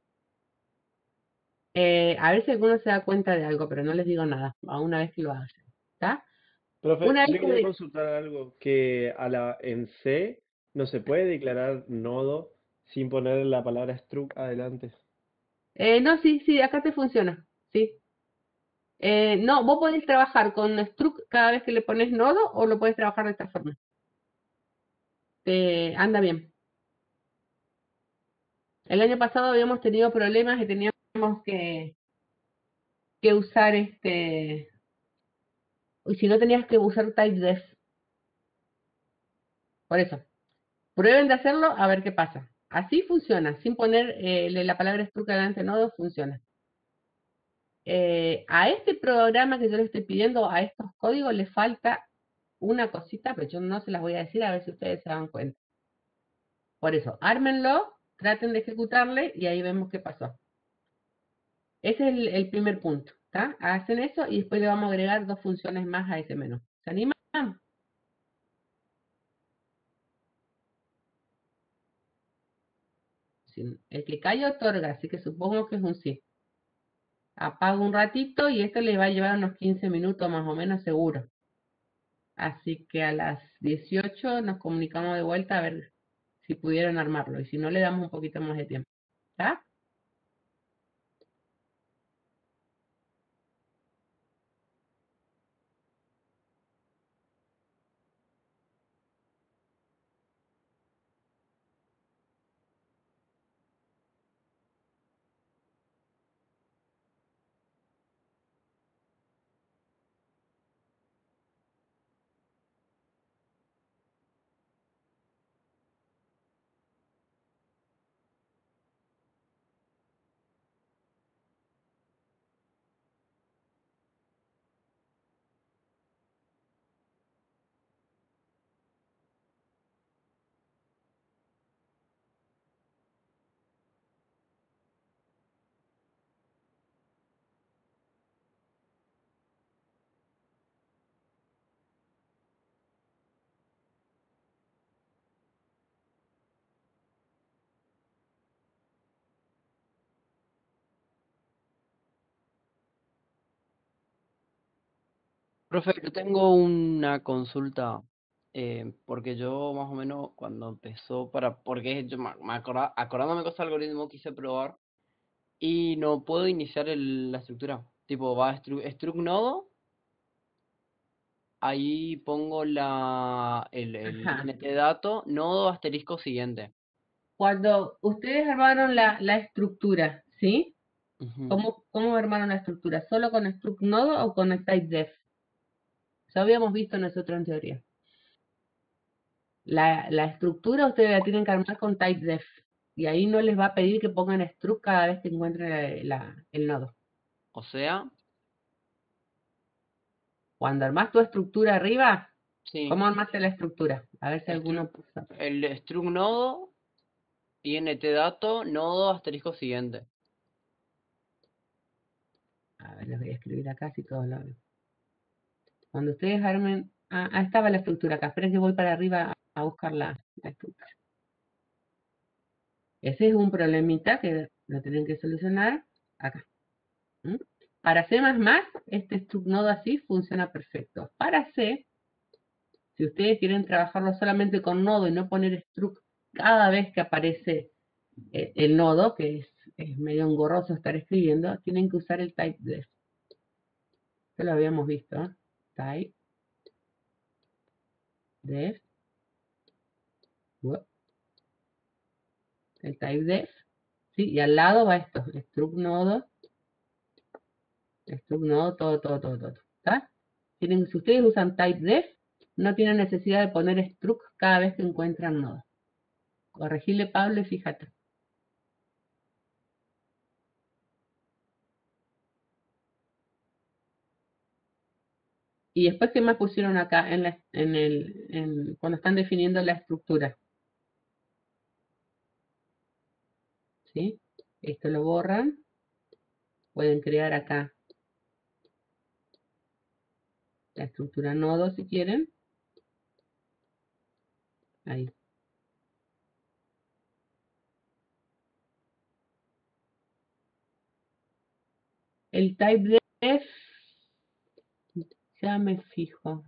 A ver si alguno se da cuenta de algo, pero no les digo nada, a una vez que lo hagan. ¿Está? Profe, Una vez yo quería que... consultar algo, que en C no se puede declarar nodo sin poner la palabra struct adelante. no, sí, sí, acá te funciona. Sí. No, vos podés trabajar con struct cada vez que le pones nodo o lo podés trabajar de esta forma. Anda bien. El año pasado habíamos tenido problemas y teníamos que usar y si no tenías que usar typedef. Por eso, prueben de hacerlo a ver qué pasa. Así funciona, sin poner la palabra struct delante de nodo, funciona. A este programa que yo le estoy pidiendo, a estos códigos, le falta una cosita, pero yo no se las voy a decir a ver si ustedes se dan cuenta. Por eso, ármenlo, traten de ejecutarle y ahí vemos qué pasó. Ese es el primer punto, ¿está? Hacen eso y después le vamos a agregar dos funciones más a ese menú. ¿Se animan? Sí, el que calla otorga, así que supongo que es un sí. Apago un ratito y esto le va a llevar unos 15 minutos más o menos seguro. Así que a las 18 nos comunicamos de vuelta a ver si pudieron armarlo y si no le damos un poquito más de tiempo. ¿Está? Profe, yo tengo una consulta, porque yo más o menos cuando empezó porque yo acordándome cosas del algoritmo quise probar y no puedo iniciar la estructura. Tipo, va struct nodo, ahí pongo el Ajá. int dato, nodo asterisco siguiente. Cuando ustedes armaron la estructura, ¿sí? Ujú. ¿Cómo armaron la estructura? ¿Solo con struct nodo o con el typedef? Ya habíamos visto nosotros en teoría. La estructura ustedes la tienen que armar con typedef. Y ahí no les va a pedir que pongan struct cada vez que encuentren el nodo. O sea, Cuando armas tu estructura arriba, sí, ¿cómo armaste la estructura? A ver si struct, alguno puso. el struct nodo, int dato, nodo asterisco siguiente. A ver, les voy a escribir acá si todos lo ven. Cuando ustedes armen. Ah, estaba la estructura acá. Esperen que voy para arriba a buscar la estructura. Ese es un problemita que lo tienen que solucionar acá. ¿Mm? Para C++, este struct nodo así funciona perfecto. Para C, si ustedes quieren trabajarlo solamente con nodo y no poner struct cada vez que aparece el nodo, que es medio engorroso estar escribiendo, tienen que usar el typedef. Esto lo habíamos visto, ¿eh? Typedef. El typedef. ¿Sí? Y al lado va esto, struct nodo, todo. ¿Está? Si ustedes usan typedef, no tienen necesidad de poner struct cada vez que encuentran nodo. Corregirle, Pablo, y fíjate. Y después, ¿qué más pusieron acá cuando están definiendo la estructura? ¿Sí? Esto lo borran. Pueden crear acá la estructura nodo si quieren. Ahí. El typedef, ya me fijo.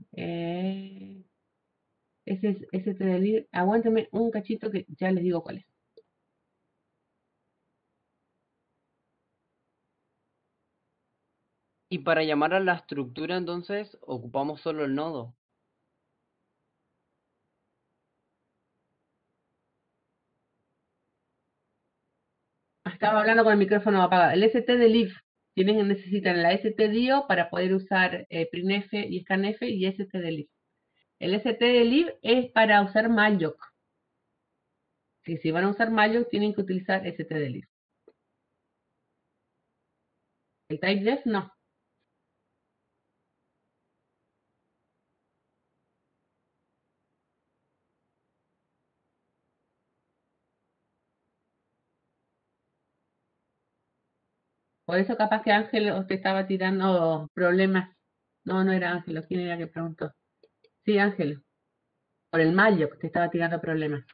Ese es TDLib. Aguántame un cachito que ya les digo cuál es. Y para llamar a la estructura, entonces, ocupamos solo el nodo. Estaba hablando con el micrófono apagado. El stdlib. Necesitan la stdio para poder usar printf y scanf y stdlib. El stdlib es para usar malloc. Si van a usar malloc, tienen que utilizar stdlib. El typedef no. Por eso capaz que Ángel os te estaba tirando problemas. No, no era Ángel. ¿Quién era que preguntó? Sí, Ángel. Por el malloc te estaba tirando problemas.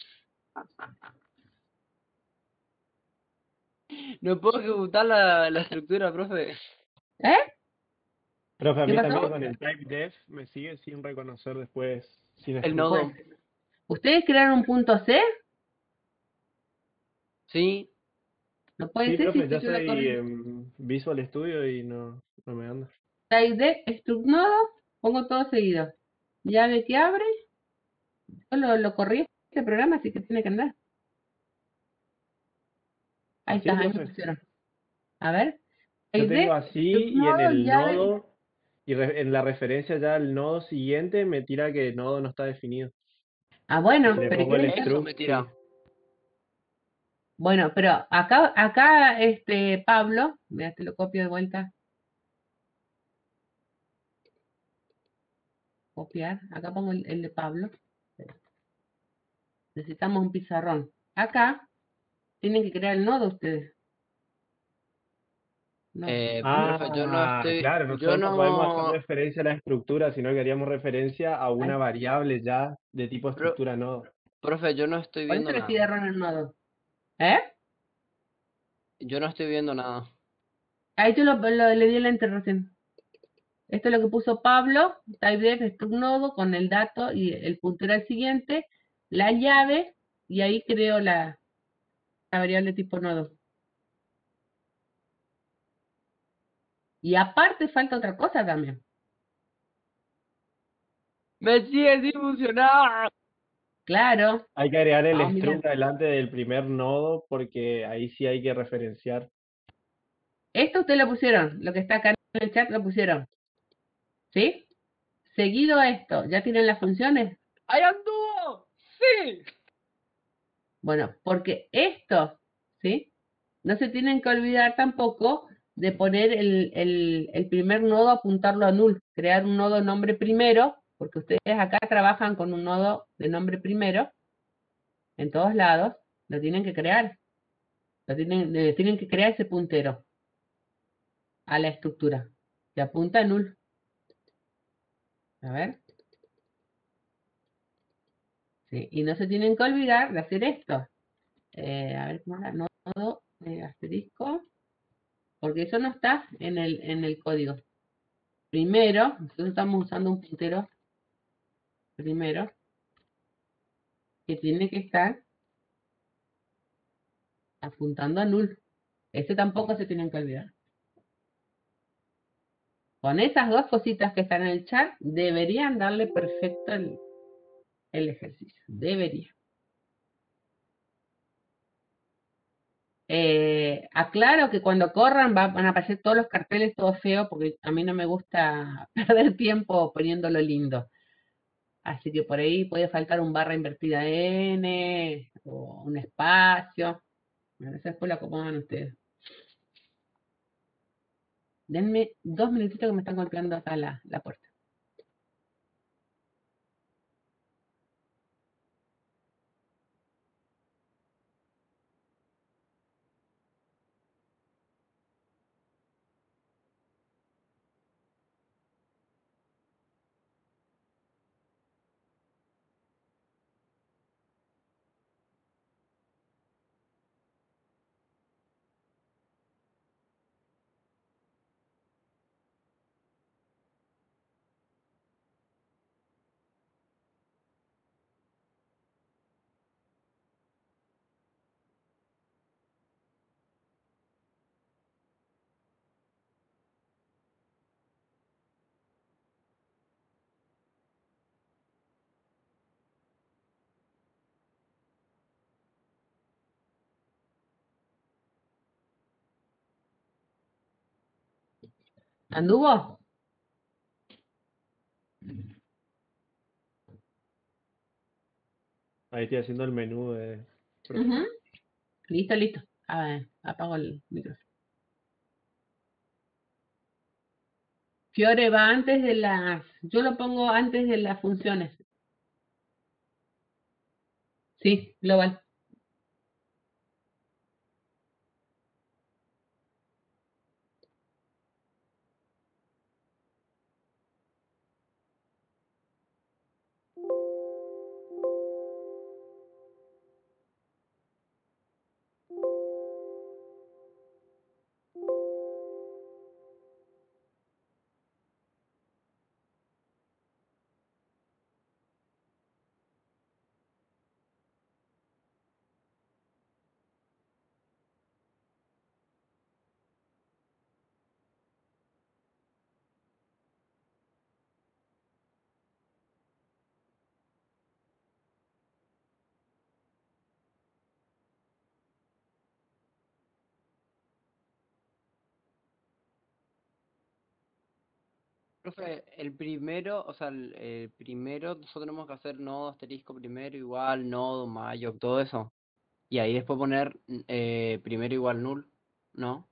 No puedo ejecutar la estructura, profe. ¿Eh? Profe, a ¿Qué mí pasó? también con el typedef me sigue sin reconocer después sin El struct. nodo. Pues, ¿ustedes crearon un punto C? Sí. No puede Sí, ser si profe, ya yo lo estoy corrí. en Visual Studio y no me anda. Typedef, struct nodo, pongo todo seguido. Llave que abre, yo lo corrí este programa, así que tiene que andar. Ahí Así, está, ahí me profe. pusieron. A ver. Yo tengo Typedef, así struct y en nodo, el llave. nodo, y en la referencia ya al nodo siguiente me tira que el nodo no está definido. Ah, Y bueno, si le pero pongo ¿qué el les Eso struct, me sí. tira. Bueno, pero acá, Pablo, mira, te lo copio de vuelta. Copiar. Acá pongo el de Pablo. Necesitamos un pizarrón. Acá tienen que crear el nodo ustedes. No. Profe, yo no Ah, estoy, claro, yo nosotros no podemos hacer no, referencia a la estructura, sino que haríamos referencia a una Ay, variable ya de tipo pro- estructura nodo. profe, yo no estoy por viendo eso les nada. pide error en el nodo. ¿Eh? Yo no estoy viendo nada. Ahí yo le di el enter recién. Esto es lo que puso Pablo, typedef struct nodo con el dato y el puntero al siguiente, la llave, y ahí creo la variable tipo nodo. Y aparte falta otra cosa también. Me sigue sin funcionar. Claro, Hay que agregar el vamos a mirar. struct delante del primer nodo porque ahí sí hay que referenciar. Esto ustedes lo pusieron, lo que está acá en el chat lo pusieron. ¿Sí? Seguido a esto, ¿ya tienen las funciones? ¡Ahí anduvo! ¡Sí! Bueno, porque esto, ¿sí? No se tienen que olvidar tampoco de poner el primer nodo, apuntarlo a null, crear un nodo nombre primero, porque ustedes acá trabajan con un nodo de nombre primero, en todos lados, lo tienen que crear, tienen que crear ese puntero a la estructura, que apunta a null. A ver, sí, y no se tienen que olvidar de hacer esto. A ver, ¿cómo era? Nodo, asterisco, porque eso no está en el código. Primero, nosotros estamos usando un puntero primero que tiene que estar apuntando a null. Ese tampoco se tienen que olvidar. Con esas dos cositas que están en el chat, deberían darle perfecto el ejercicio. Debería. Aclaro que cuando corran van a aparecer todos los carteles todo feo porque a mí no me gusta perder tiempo poniéndolo lindo. Así que por ahí puede faltar un barra invertida N o un espacio. Bueno, eso después lo acomodan ustedes. Denme 2 minutitos que me están golpeando acá la puerta. ¿Anduvo? Ahí estoy haciendo el menú de profe. Ujú. Listo, listo. A ver, apago el micrófono. Fiore va antes de las... Yo lo pongo antes de las funciones. Sí, global. Profe, el primero, o sea, el primero nosotros tenemos que hacer nodo asterisco primero igual, nodo, mayo, todo eso. Y ahí después poner primero igual null, ¿no?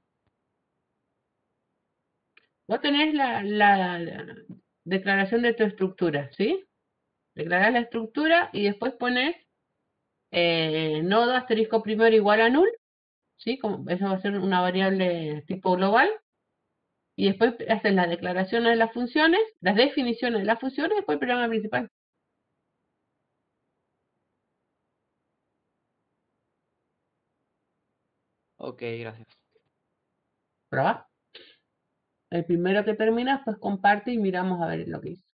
Vos tenés la declaración de tu estructura, ¿sí? Declarás la estructura y después pones nodo asterisco primero igual a null, ¿sí? Como, eso va a ser una variable tipo global. Y después haces las declaraciones de las funciones, las definiciones de las funciones, y después el programa principal. Ok, gracias. Probá. El primero que terminas, pues comparte y miramos a ver lo que hizo.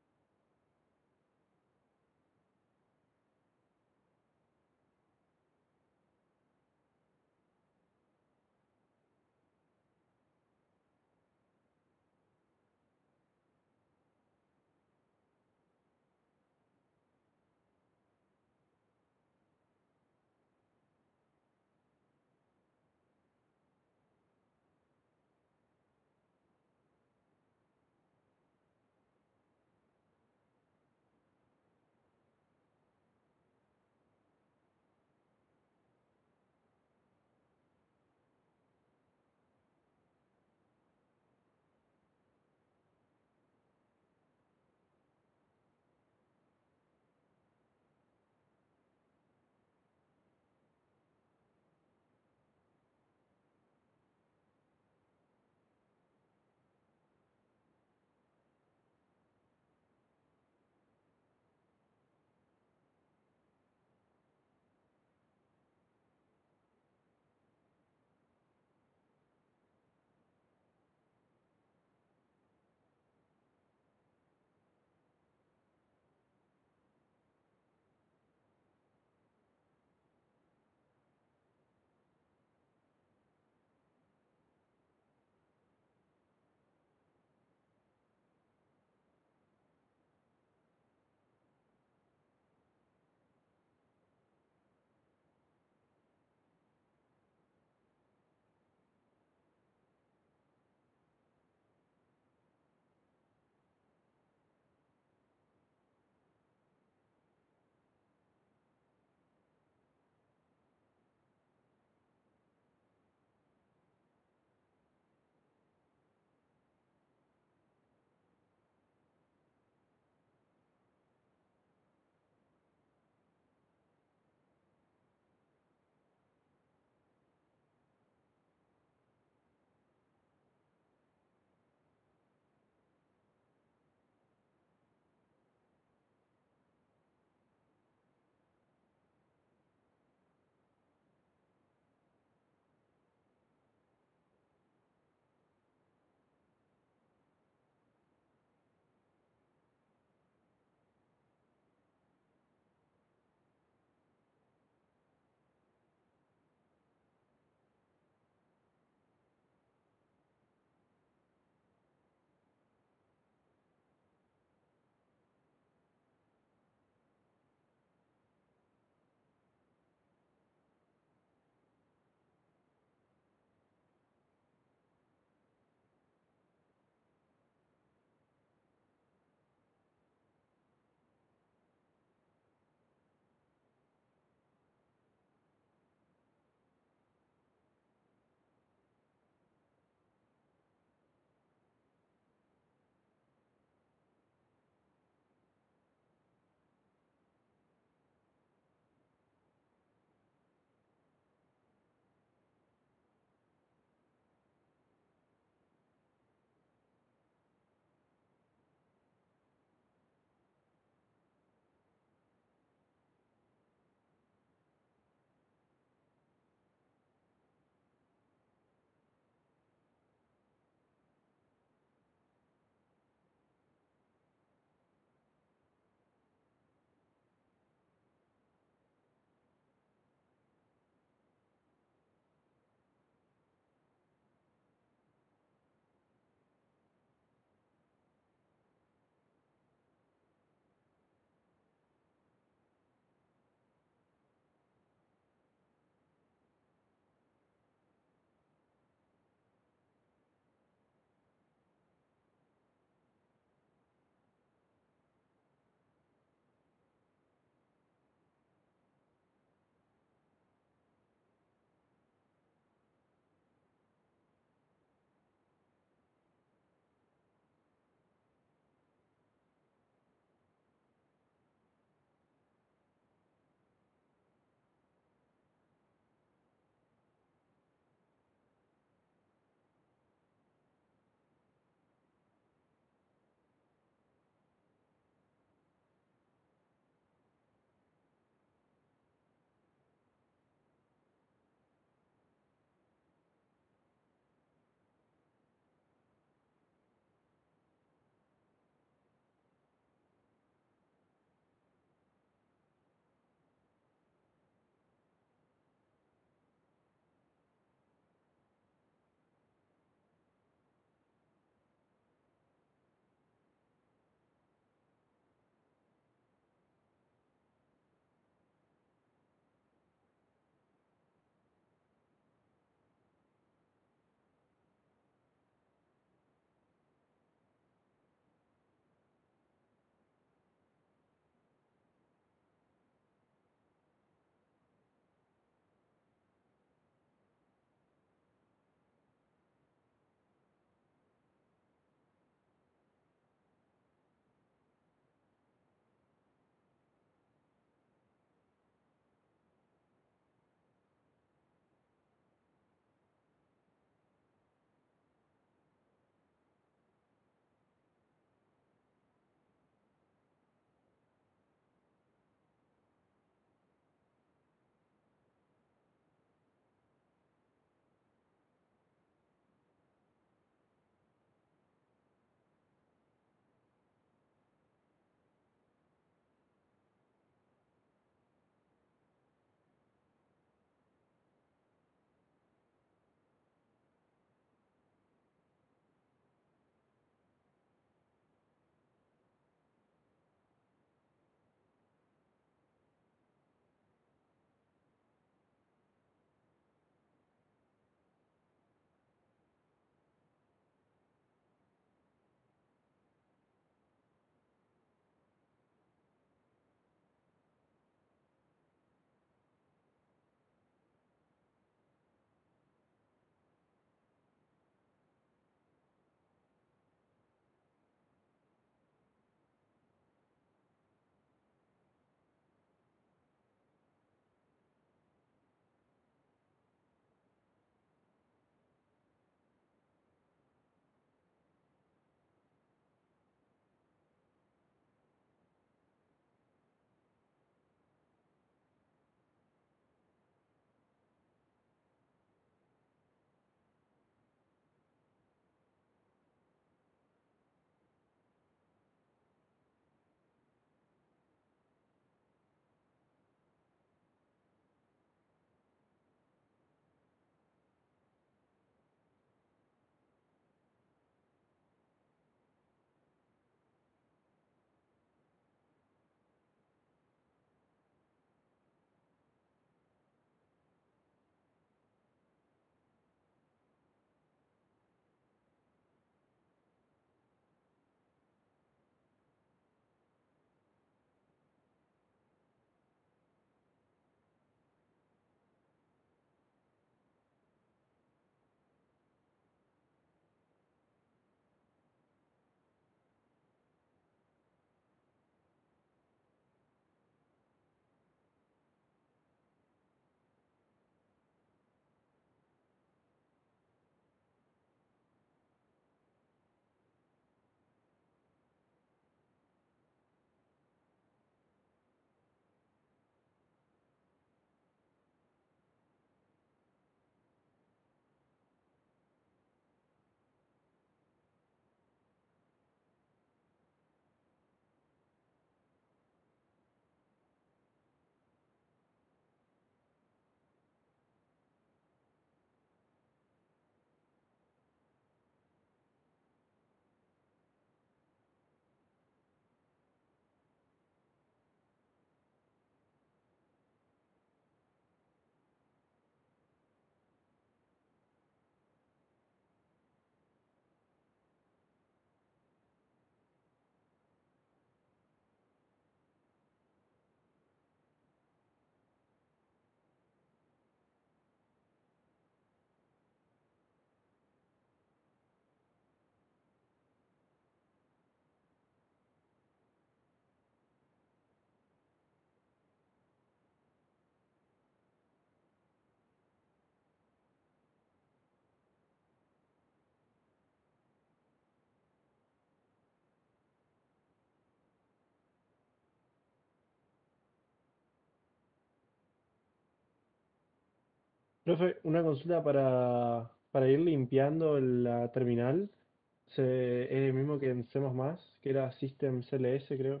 Profe, una consulta para ir limpiando la terminal. Es el mismo que en C++, que era System CLS, creo.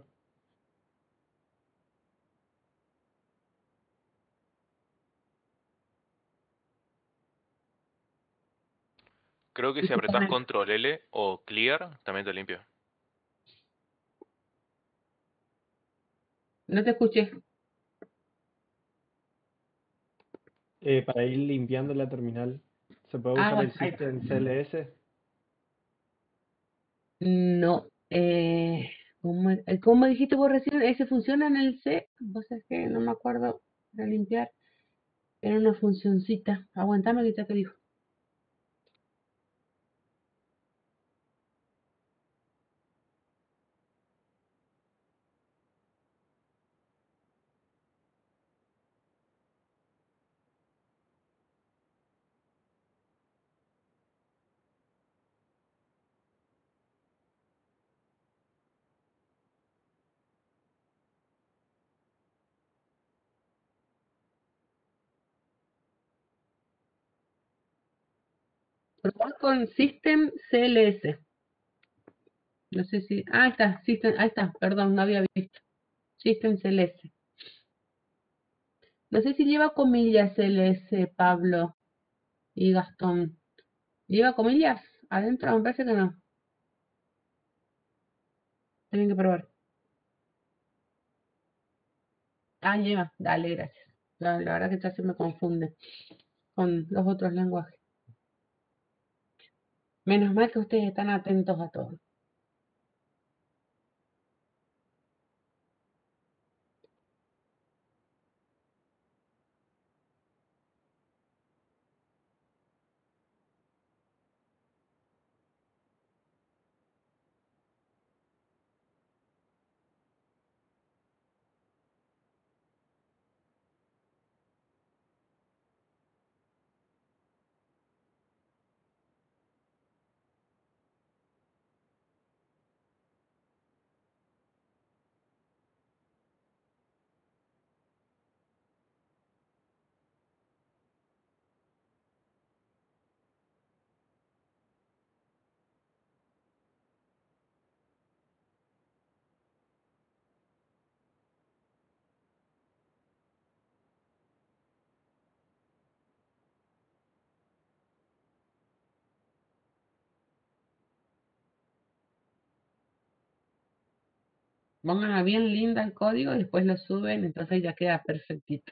Creo que Y si apretás supone- Control L o Clear, también te limpia. no te escuché. Para ir limpiando la terminal, ¿se puede Ah, usar bueno, el ahí. System CLS? No. ¿Cómo dijiste vos recién? ¿Ese funciona en el C? Vos sabés que no me acuerdo de limpiar. Era una funcioncita. Aguantame que ya te digo. Probá con System CLS. No sé si. Ah, ahí está. Ahí está. Perdón, no había visto. System CLS. No sé si lleva comillas CLS, Pablo y Gastón. ¿Lleva comillas? Adentro, me parece que no. Tienen que probar. Ah, lleva. Dale, gracias. La verdad que ya se me confunde con los otros lenguajes. Menos mal que ustedes están atentos a todo. Pongan bien linda el código y después lo suben, entonces ya queda perfectito.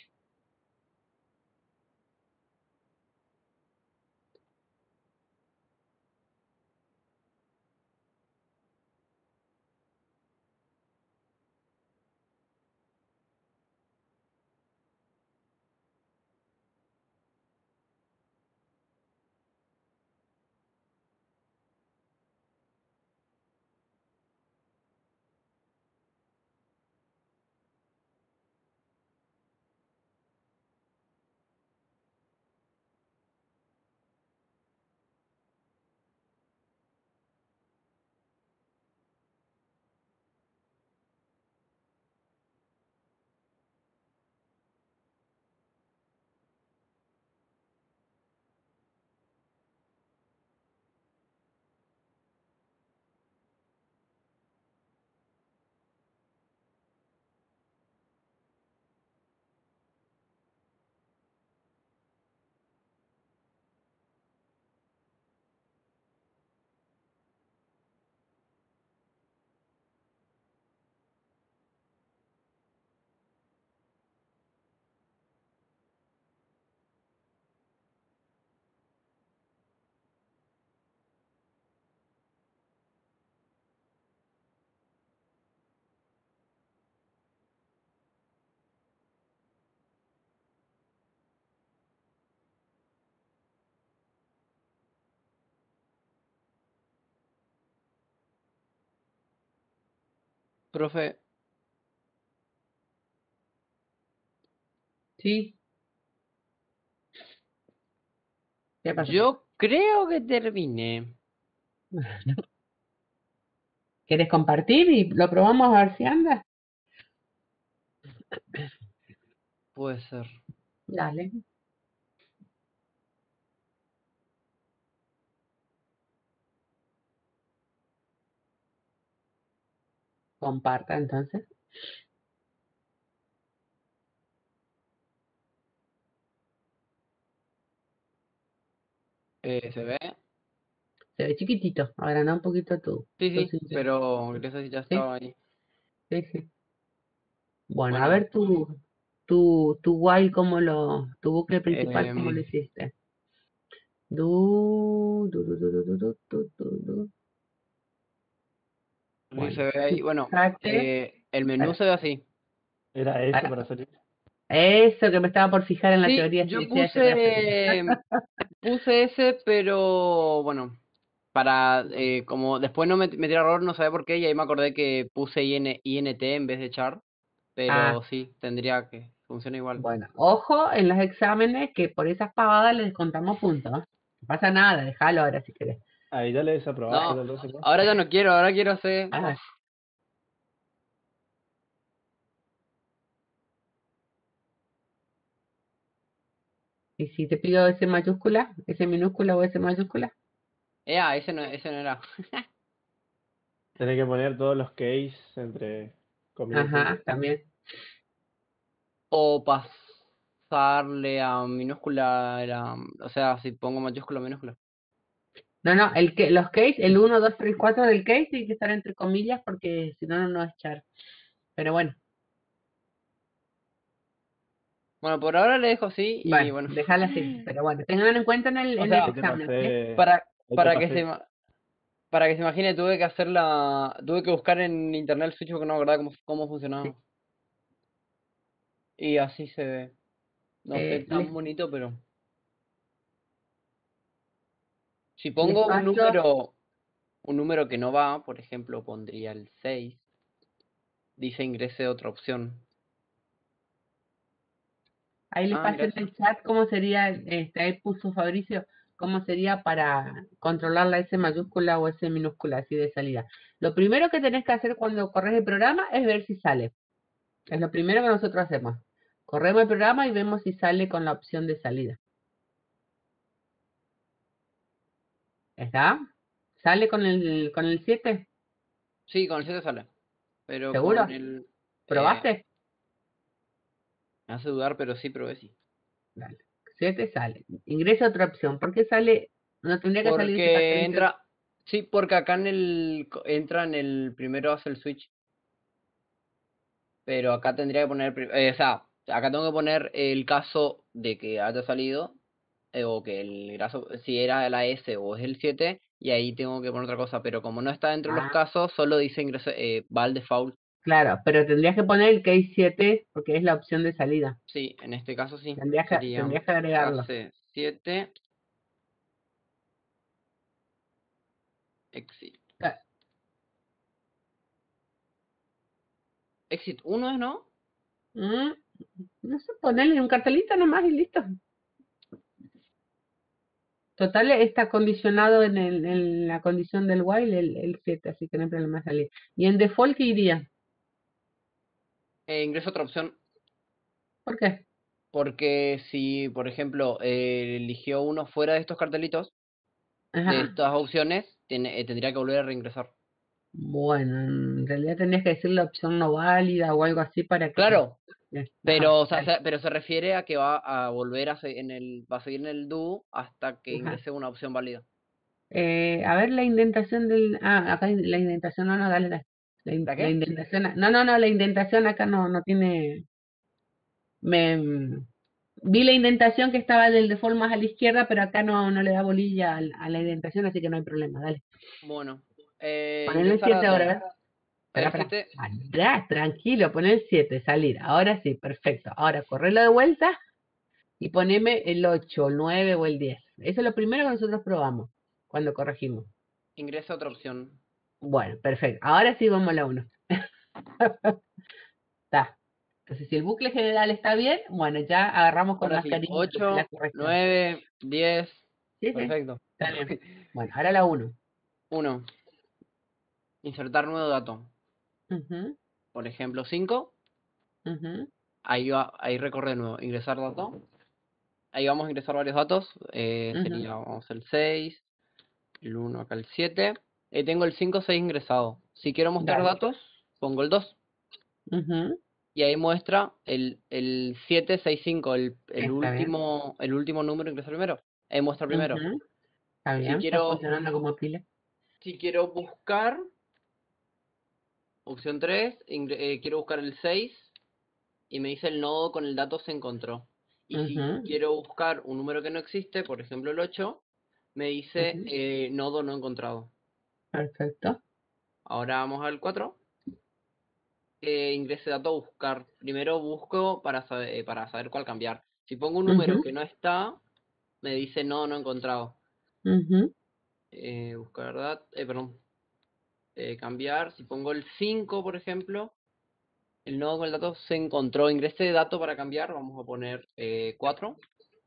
Profe, ¿Sí? ¿Qué pasa? yo creo que terminé. ¿Quieres compartir y lo probamos a ver si anda? Puede ser. Dale. Comparta entonces. ¿Se ve? Se ve chiquitito. Ahora no un poquito Sí, tu sí, cintura. pero eso sí ya Sí, estaba ahí. sí, sí. Bueno, a Bueno, ver tu while, tu bucle principal, ¿cómo lo em, hiciste? Du, du, du, du, du, du, du, du, du, du. sí se Bueno, ve ahí. Bueno, fíjate. el menú Para, se ve así. ¿Era eso para. para salir? Eso que me estaba por fijar en la Sí, teoría si yo decía eso para salir. puse ese, pero bueno, para como después no me tiró error, no sabía por qué, y ahí me acordé que puse INT en vez de char, Ah, pero sí, tendría que funciona igual. bueno, ojo en los exámenes que por esas pavadas les descontamos puntos. ¿Eh? No pasa nada, déjalo ahora si querés. Ahí ya le desaprobaste No, entonces, ¿no? ahora ya no quiero, ahora quiero hacer. Ah, Uf. y si te pido S mayúscula, S minúscula o S mayúscula, Ese no era. Tenés que poner todos los case entre comillas y ajá, puntos. también. O pasarle a minúscula, o sea, si pongo mayúscula o minúscula. No, no, los case, el uno 2 3 4 del case tiene que estar entre comillas porque si no, no es char. Pero bueno, Bueno, por ahora le dejo así y bueno, bueno. déjala así. Pero bueno, tengan en cuenta O en el sea, examen, ¿sí? para, Ahí te para que pasé. para que se imagine, tuve que buscar en internet el switch porque no me acordaba cómo funcionaba. Sí. Y así se ve. No sé tan Les, bonito, pero si les pongo paso, un número que no va, por ejemplo, pondría el 6, dice ingrese otra opción. ahí les Ah, pasé mira. en el chat cómo sería, ahí puso Fabricio, cómo sería para controlar la S mayúscula o S minúscula así de salida. Lo primero que tenés que hacer cuando corres el programa es ver si sale. Es lo primero que nosotros hacemos. Corremos el programa y vemos si sale con la opción de salida. ¿Está? ¿Sale con el 7? Sí, con el 7 sale. Pero con ¿Seguro? el... ¿Probaste? me hace dudar, pero sí, probé sí. Dale. 7 sale. Ingresa otra opción. ¿Por qué sale? No tendría que salir ese Porque cartelito. entra... Sí, porque acá entra en el primero hace el switch. Pero acá tendría que poner, o sea, acá tengo que poner el caso de que haya salido, o que el caso, si era la S o es el 7 y ahí tengo que poner otra cosa, pero como no está dentro de los Ah, casos, solo dice ingreso, va al default. claro, pero tendrías que poner el case 7 porque es la opción de salida. Sí, en este caso sí, sería Tendrías que agregarlo. case 7 exit. Ca- Exit 1 es, ¿no? mm, no sé, ponerle un cartelito nomás y listo. Total, está condicionado en la condición del while el 7, así que no hay problema de salir. ¿Y en default qué iría? Ingreso otra opción, ¿Por qué? porque si, por ejemplo, eligió uno fuera de estos cartelitos, de Ajá. estas opciones, tendría que volver a reingresar. Bueno, en realidad tendrías que decir la opción no válida o algo así para que... Claro, Ajá, pero, o sea, dale. pero se refiere a que va a volver va a seguir en el do hasta que Ajá. ingrese una opción válida. A ver la indentación del... Ah, acá la indentación, no, no, dale, dale. ¿La La qué? indentación, no, no, no, la indentación acá no tiene... Me, vi la indentación que estaba del default más a la izquierda, pero acá no le da bolilla a la indentación, así que no hay problema, dale. Bueno, Ponele el ingresar 7 datos. ahora, ¿eh? El Pará. 7, Pará, tranquilo, pon el 7 salir. Ahora sí, perfecto. Ahora correlo de vuelta y poneme el 8 el 9 o el 10. Eso es lo primero que nosotros probamos cuando corregimos. ingresa otra opción. Bueno, perfecto. Ahora sí vamos a la uno. Está. Entonces, si el bucle general está bien, bueno, ya agarramos con Ahora más sí, cariño la 8, corrección. 9, 10. Sí, sí, Perfecto. está bien. Bueno, ahora la uno. 1. Insertar nuevo dato. Ujú, Por ejemplo, 5. ujú, Ahí recorre de nuevo. Ingresar dato. Ahí vamos a ingresar varios datos. ujú. Sería, vamos, el 6. El 1 acá el 7. Tengo el 5 6 ingresado. Si quiero mostrar Dale. datos, pongo el 2. Ujú, Y ahí muestra el 765, el está bien. último número ingresado primero. Ahí muestra primero. Ujú, está Si bien, está quiero, funcionando como pila. si quiero buscar, opción 3, quiero buscar el 6 y me dice el nodo con el dato se encontró. Y si Ujú, quiero buscar un número que no existe, por ejemplo el 8, me dice ujú, nodo no encontrado. perfecto. Ahora vamos al 4. Ingrese dato buscar. Primero busco para saber cuál cambiar. Si pongo un número Ujú, que no está, me dice no, no encontrado. ujú, Buscar perdón, cambiar. Si pongo el 5 por ejemplo, el nodo con el dato se encontró. Ingrese dato para cambiar. Vamos a poner 4.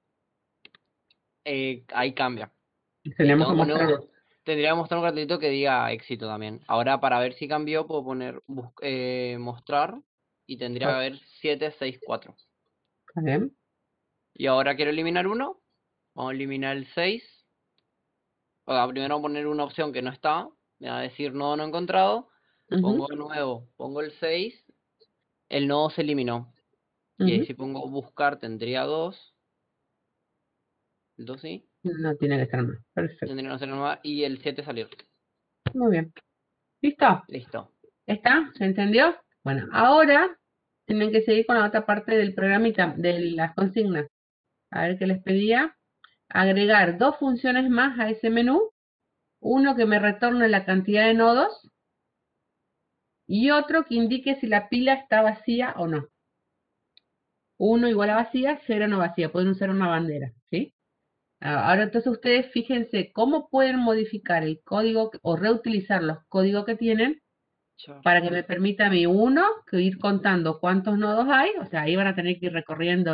Ahí cambia. se le vamos a Tengo que poner mostrar. tendría que mostrar un cartelito que diga éxito también. Ahora para ver si cambió puedo poner mostrar y tendría que Pues, haber 764. está bien. Y ahora quiero eliminar uno. Vamos a eliminar el 6. O sea, primero vamos a poner una opción que no está. Me va a decir nodo no encontrado. Ujú, Pongo de nuevo, pongo el 6. El nodo se eliminó. Y ahí ujú, si pongo buscar tendría 2. El 2 sí. no tiene que estar más. Perfecto. Tendría que ser nomás. Y el 7 salió. Muy bien. ¿Listo? Listo. ¿Está? ¿Se entendió? Bueno, ahora tienen que seguir con la otra parte del programita, de las consignas. A ver qué les pedía. Agregar dos funciones más a ese menú. Uno que me retorne la cantidad de nodos y otro que indique si la pila está vacía o no. Uno igual a vacía, cero no vacía. Pueden usar una bandera, ¿sí? Ahora entonces ustedes fíjense cómo pueden modificar el código o reutilizar los códigos que tienen Chao. para que me permita a mí, uno, que ir contando cuántos nodos hay, o sea, ahí van a tener que ir recorriendo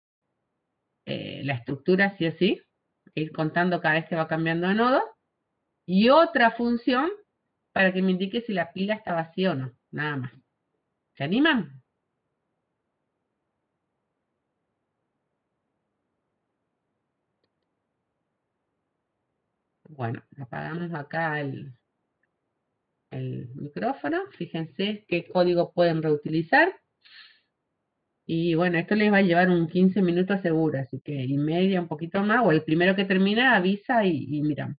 la estructura sí o sí, ir contando cada vez que va cambiando de nodo, y otra función para que me indique si la pila está vacía o no, nada más. ¿Se animan? Bueno, apagamos acá el micrófono, fíjense qué código pueden reutilizar. Y bueno, esto les va a llevar un 15 minutos seguro, así que y media, un poquito más, o el primero que termina avisa y miramos.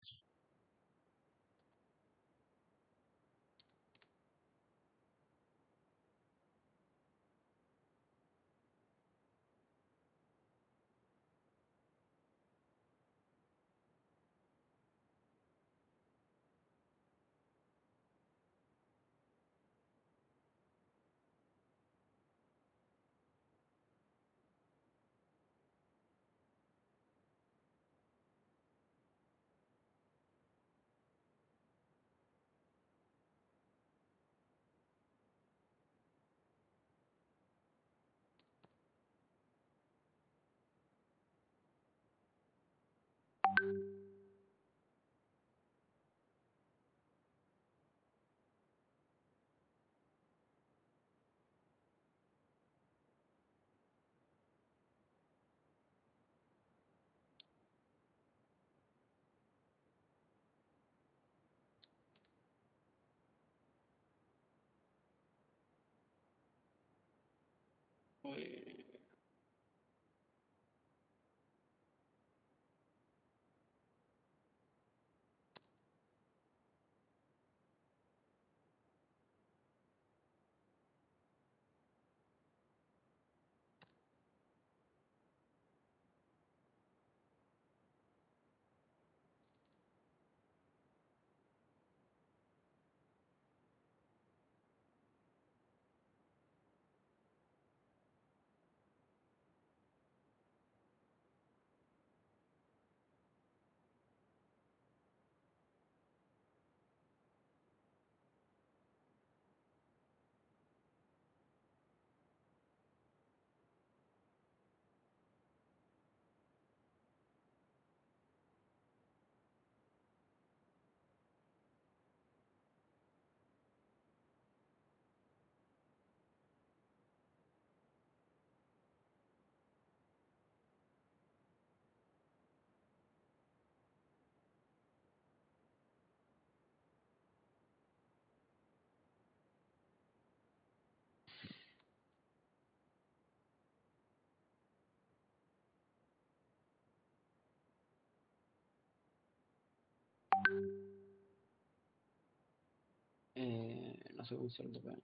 hace un cierto PM.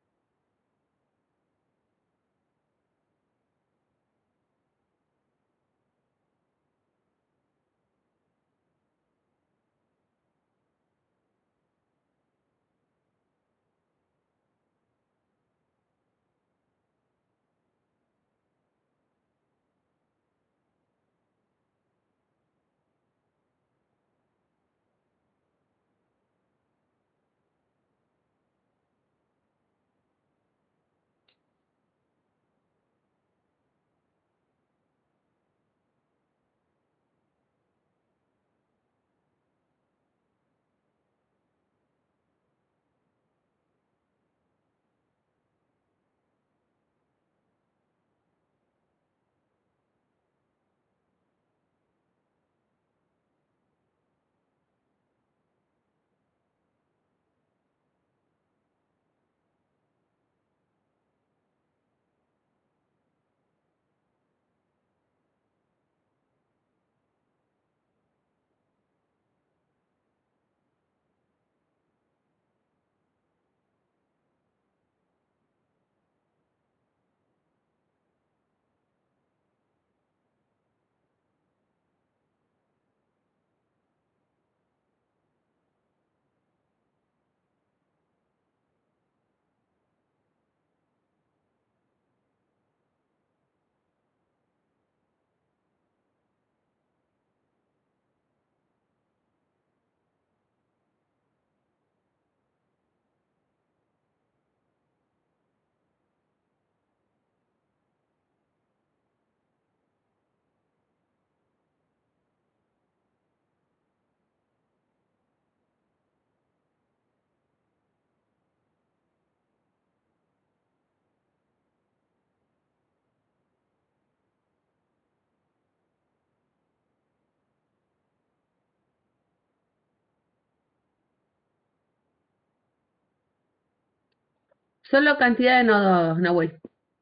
Solo cantidad de nodos, Nahuel.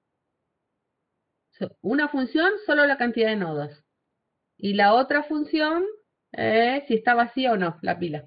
Una función, solo la cantidad de nodos. Y la otra función, si está vacía o no, la pila.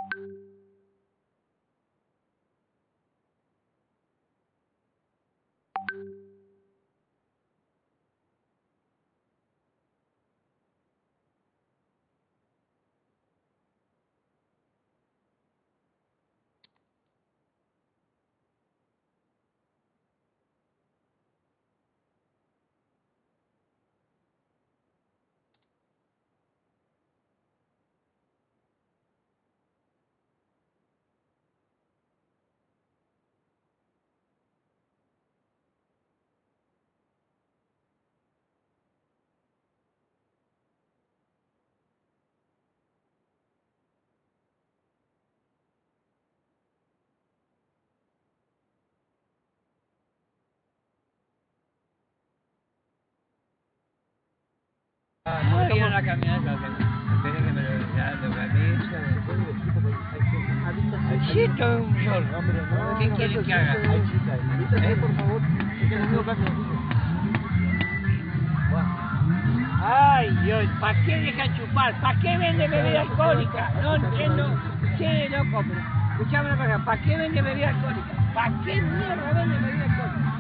Voy a la camioneta, espere que me lo ya lo reviso. Sí, estoy un solo. ¿Qué quieren que haga? Por favor, ay, Dios, ¿para qué deja chupar? ¿Para qué vende bebida alcohólica? No entiendo. Sí, loco, pero escuchame una cosa, ¿para qué vende bebida alcohólica? ¿Para qué mierda vende bebida alcohólica?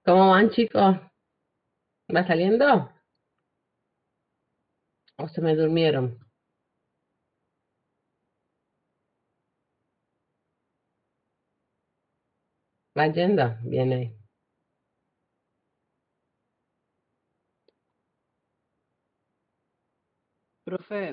¿Cómo van, chicos? ¿Va saliendo? ¿O se me durmieron? ¿Va yendo? Bien ahí. Profe,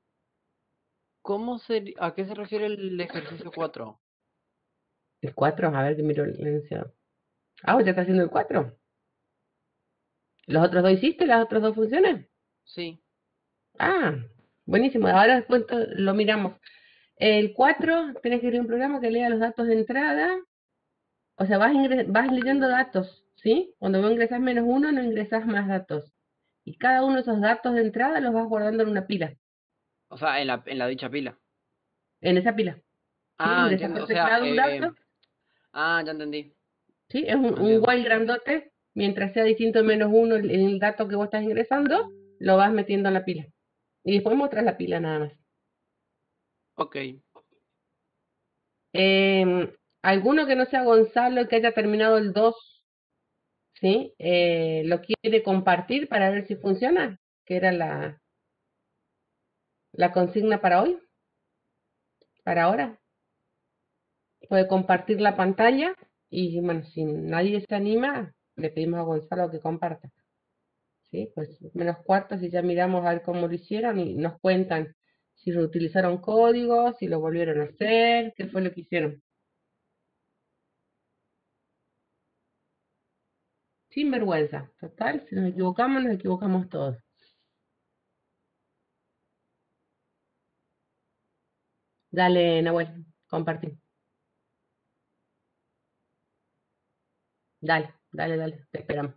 ¿a qué se refiere el ejercicio 4? El 4, a ver que miro el enunciado. Ah, ¿ya está haciendo el 4? ¿Los otros dos hiciste? ¿Las otras dos funciones? Sí. Ah, buenísimo. Ahora después lo miramos. El 4, tienes que ir a un programa que lea los datos de entrada. O sea, vas leyendo datos, ¿sí? Cuando vos ingresas -1, no ingresas más datos. Y cada uno de esos datos de entrada los vas guardando en una pila, O sea, en la dicha pila. en esa pila. ¿Sí? Ah, Ingresas entiendo. por O sea, teclado un dato, ya entendí. ¿sí? Es un Entiendo. while grandote. Mientras sea distinto de -1 el dato que vos estás ingresando, lo vas metiendo en la pila. Y después muestras la pila nada más. Ok. Alguno que no sea Gonzalo, que haya terminado el 2, ¿sí? ¿Lo quiere compartir para ver si funciona? Que era la consigna para hoy, para ahora. Puede compartir la pantalla y, bueno, si nadie se anima, le pedimos a Gonzalo que comparta. ¿Sí? Pues -4, si ya miramos a ver cómo lo hicieron y nos cuentan si reutilizaron código, si lo volvieron a hacer, qué fue lo que hicieron. Sin vergüenza, total, si nos equivocamos todos. Dale, Nahuel, compartir. Dale, dale, dale, te esperamos.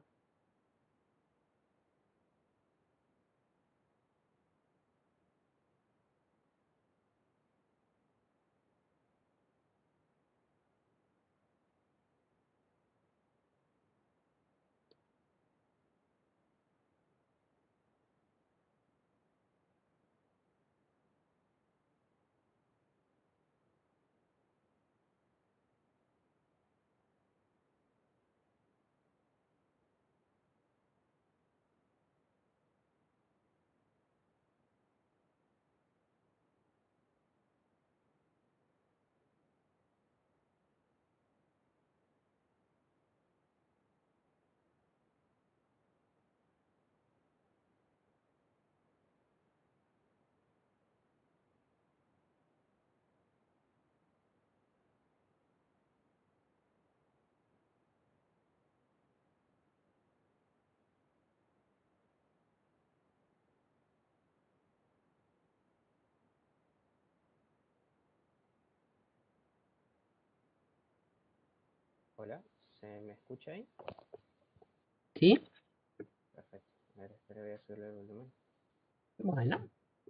Hola, ¿se me escucha ahí? ¿Sí? Perfecto. A ver, espera, voy a subirle el volumen. Bueno,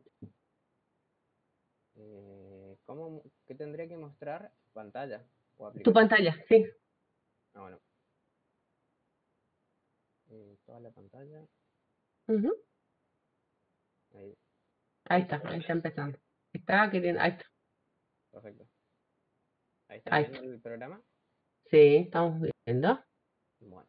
¿Qué tendría que mostrar? ¿Pantalla o tu aplicación? pantalla, sí. Ah, bueno. Toda la pantalla. Ujú. Ahí, Ahí está empezando. Está queriendo, ahí está. perfecto. Ahí está Ahí viendo está. el programa. Sí, estamos viendo. Bueno.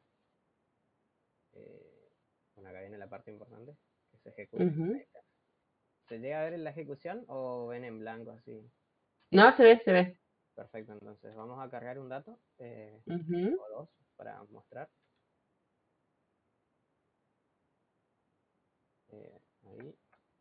Bueno, acá viene la parte importante, que se ejecuta. Ujú. Ahí está. ¿Se llega a ver en la ejecución o ven en blanco así? No, se ve, se ve. Perfecto, entonces vamos a cargar un dato Ujú. o dos para mostrar. Ahí.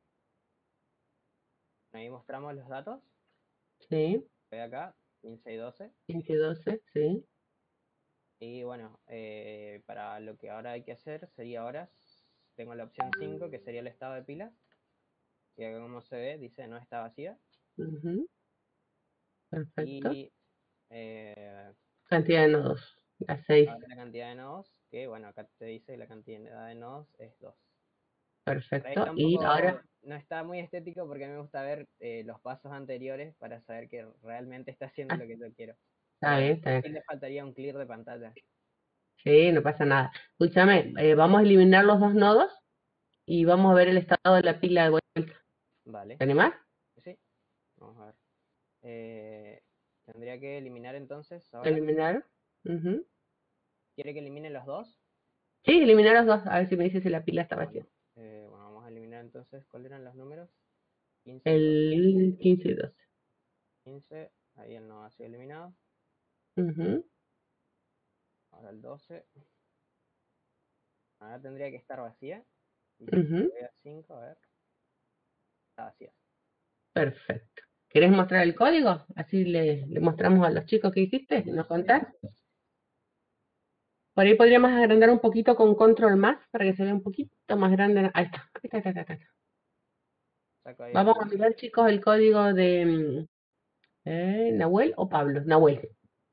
Ahí mostramos los datos. Sí, Ve acá, 15 y 12. 15 y 12, sí. Y bueno, para lo que ahora hay que hacer sería horas. Tengo la opción 5 que sería el estado de pilas. Y acá como se ve, dice no está vacía. Ujú. Perfecto. Y eh, Cantidad de nodos, las 6. ahora la cantidad de nodos, que bueno, acá te dice que la cantidad de nodos es 2. Por ahí Perfecto. está un Y poco, ahora, no está muy estético porque me gusta ver los pasos anteriores para saber que realmente está haciendo ah, lo que yo quiero. está Pero bien, está sí bien. le faltaría un clear de pantalla. Sí, no pasa nada. Escúchame, vamos a eliminar los dos nodos y vamos a ver el estado de la pila de vuelta. Vale, ¿Te animás? sí, vamos a ver. Tendría que eliminar entonces ahora. Eliminar. Ujú. ¿Quiere que elimine los dos? Sí, eliminar los dos, a ver si me dice si la pila está vacía. Bueno, vamos a eliminar entonces, ¿cuáles eran los números? 15, El 15 y 12. 15, ahí el no ha sido eliminado. Ujú, Ahora el 12. Ahora tendría que estar vacía. Y si ujú, le doy a 5, a ver. Está vacía. perfecto. ¿Querés mostrar el código? Así le mostramos a los chicos que hiciste, ¿nos contás? Por ahí podríamos agrandar un poquito con control más para que se vea un poquito más grande. Ahí está, ahí está, ahí está, ahí está. Saco ahí Vamos a mirar, chicos, el código de Nahuel o Pablo. Nahuel.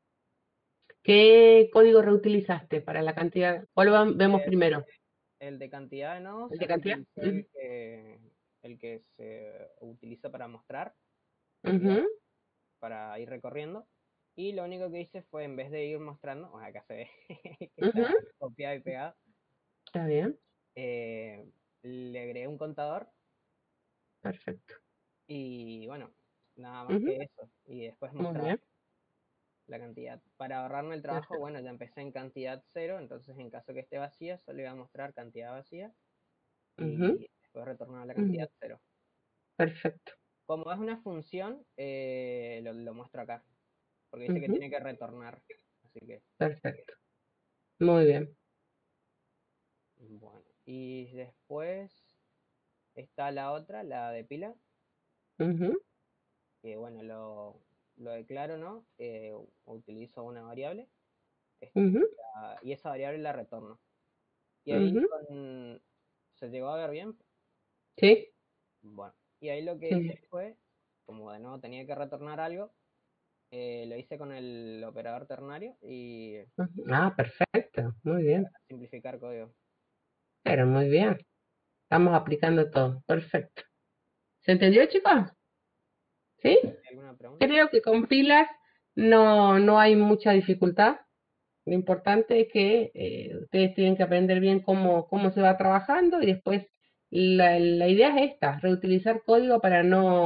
¿Qué código reutilizaste para la cantidad? ¿Cuál vemos primero? el de cantidad de nodos. ¿El de cantidad? El que se utiliza para mostrar, Ujú, para ir recorriendo. Y lo único que hice fue, en vez de ir mostrando, bueno, acá se ve que ujú, está copiado y pegado, está bien, le agregué un contador perfecto. y bueno, nada más Ujú, que eso. Y después muy mostrar bien, la cantidad. Para ahorrarme el trabajo, perfecto. bueno, ya empecé en cantidad 0, entonces en caso que esté vacía, solo iba a mostrar cantidad vacía Ujú, y después retornar la ujú, cantidad 0. perfecto. Como es una función, lo muestro acá, porque dice que Ujú, tiene que retornar. Así que, perfecto. Muy bien. bueno. Y después está la otra, la de pila, Ujú, que bueno, lo declaro, ¿no? Utilizo una variable ujú, y esa variable la retorno. Y ahí ujú, ¿se llegó a ver bien? sí, Bueno, y ahí lo que sí. hice fue, como de nuevo tenía que retornar algo, lo hice con el operador ternario y Ujú. Ah, perfecto. Muy bien. simplificar código. Pero muy bien. Estamos aplicando todo. Perfecto. ¿Se entendió, chicos? ¿Sí? ¿Alguna pregunta? Creo que con pilas no hay mucha dificultad. Lo importante es que ustedes tienen que aprender bien cómo se va trabajando y después la idea es esta, reutilizar código para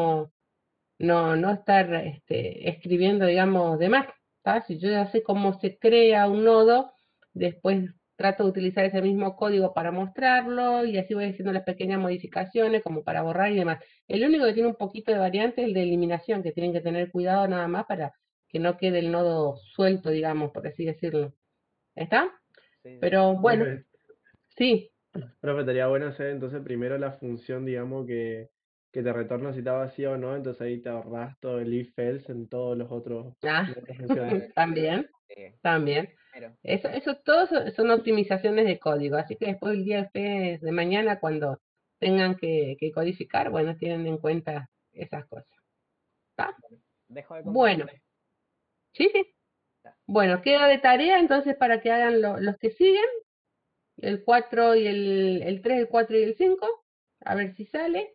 no estar escribiendo, digamos, de más. ¿Tá? Si yo ya sé cómo se crea un nodo, después trato de utilizar ese mismo código para mostrarlo y así voy haciendo las pequeñas modificaciones como para borrar y demás. El único que tiene un poquito de variante es el de eliminación, que tienen que tener cuidado nada más para que no quede el nodo suelto, digamos, por así decirlo. ¿Está? Sí, sí. Pero bueno, Profe, sí. profe, estaría bueno hacer entonces primero la función, digamos, que te retorna si está vacío o no, entonces ahí te ahorras todo el if else en todos los otros, Ah, las otras funciones. Claro, también, eh, también. pero, Eso todos son optimizaciones de código, así que después el día de mañana cuando tengan que codificar, bueno, tienen en cuenta esas cosas. ¿Está? dejo de Bueno, compartir. sí, sí. Ya. Bueno, queda de tarea entonces para que hagan los que siguen, el 4 y el 3, el 4 y el 5, a ver si sale.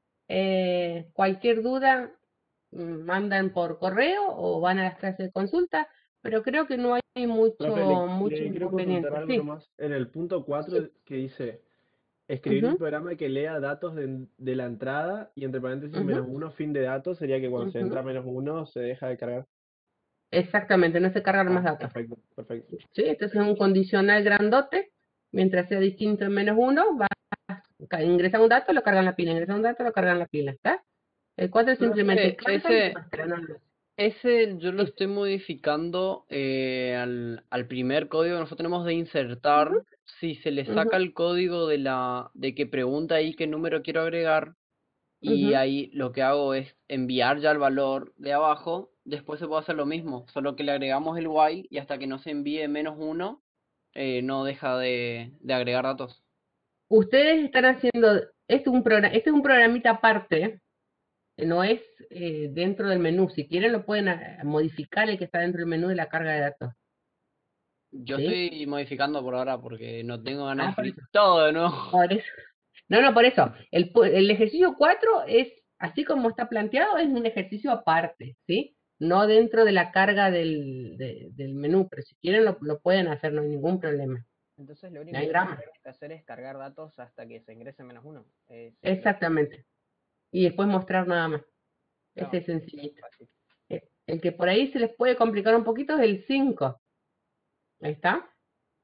Cualquier duda, mandan por correo o van a las clases de consulta, pero creo que no hay Profe, mucho le quiero consultar inconveniente. algo Sí, nomás. En el punto 4 sí. que dice, escribir un Ujú, programa que lea datos de la entrada y entre paréntesis ujú, -1 fin de datos, sería que cuando se ujú. entra -1 se deja de cargar. Exactamente, no se cargan más Ah, datos. perfecto, perfecto. ¿Sí? Entonces es un condicional grandote, mientras sea distinto en -1, ingresa un dato, lo cargan la pila, ingresa un dato, lo cargan la pila, ¿está? El 4 simplemente Profe, carga y muestra, nada más. ese yo lo Sí. estoy modificando al primer código que nosotros tenemos de insertar. Ujú, Si se le ujú, saca el código de que pregunta ahí qué número quiero agregar, y ujú. ahí lo que hago es enviar ya el valor de abajo, después se puede hacer lo mismo, solo que le agregamos el while y hasta que no se envíe -1, no deja de agregar datos. Ustedes están haciendo, este es un programita aparte, no es dentro del menú. Si quieren lo pueden modificar el que está dentro del menú de la carga de datos. Yo ¿Sí? estoy modificando por ahora porque no tengo ganas de Ah, por escribir eso. todo de nuevo. Por eso. No, no, por eso. El ejercicio 4 es, así como está planteado, es un ejercicio aparte, ¿sí? No dentro de la carga del menú, pero si quieren lo pueden hacer, no hay ningún problema. Entonces lo No único hay que drama. tenemos que hacer es cargar datos hasta que se ingrese -1. Exactamente. Y después mostrar nada más. Ese No, es sencillito. fácil. El que por ahí se les puede complicar un poquito es el 5. Ahí está.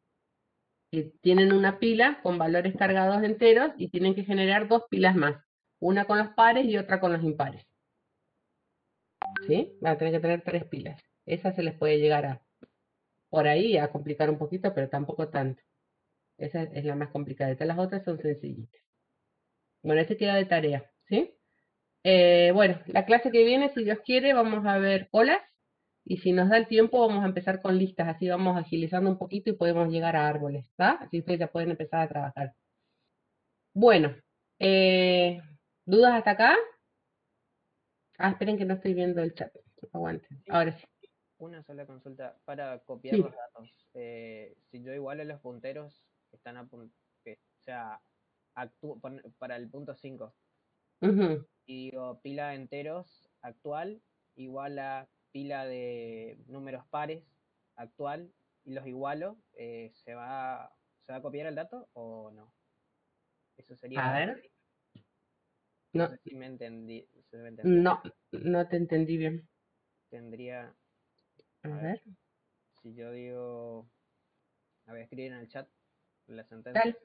que tienen una pila con valores cargados enteros y tienen que generar dos pilas más, una con los pares y otra con los impares. ¿Sí? Van a tener que tener tres pilas. Esa se les puede llegar a, por ahí, a complicar un poquito, pero tampoco tanto. Esa es la más complicada. Estas las otras son sencillitas. Bueno, este queda de tarea, ¿sí? Bueno, la clase que viene, si Dios quiere, vamos a ver colas. Y si nos da el tiempo, vamos a empezar con listas. Así vamos agilizando un poquito y podemos llegar a árboles, ¿está? Así ustedes ya pueden empezar a trabajar. Bueno, eh, ¿dudas hasta acá? Ah, esperen que no estoy viendo el chat. Aguanten. Sí, Ahora sí. una sola consulta para copiar Sí. los datos. Si yo igualo los punteros que están que, o sea, para el punto 5 Ujú. y digo pila de enteros actual igual a pila de números pares actual y los igualo, ¿se va a copiar el dato o no? Eso A sería, ver. no No, sé si me entendí, si me entendió. no te entendí bien. Tendría, A a ver, ver. si yo digo, a ver, escribir en el chat la sentencia. Dale.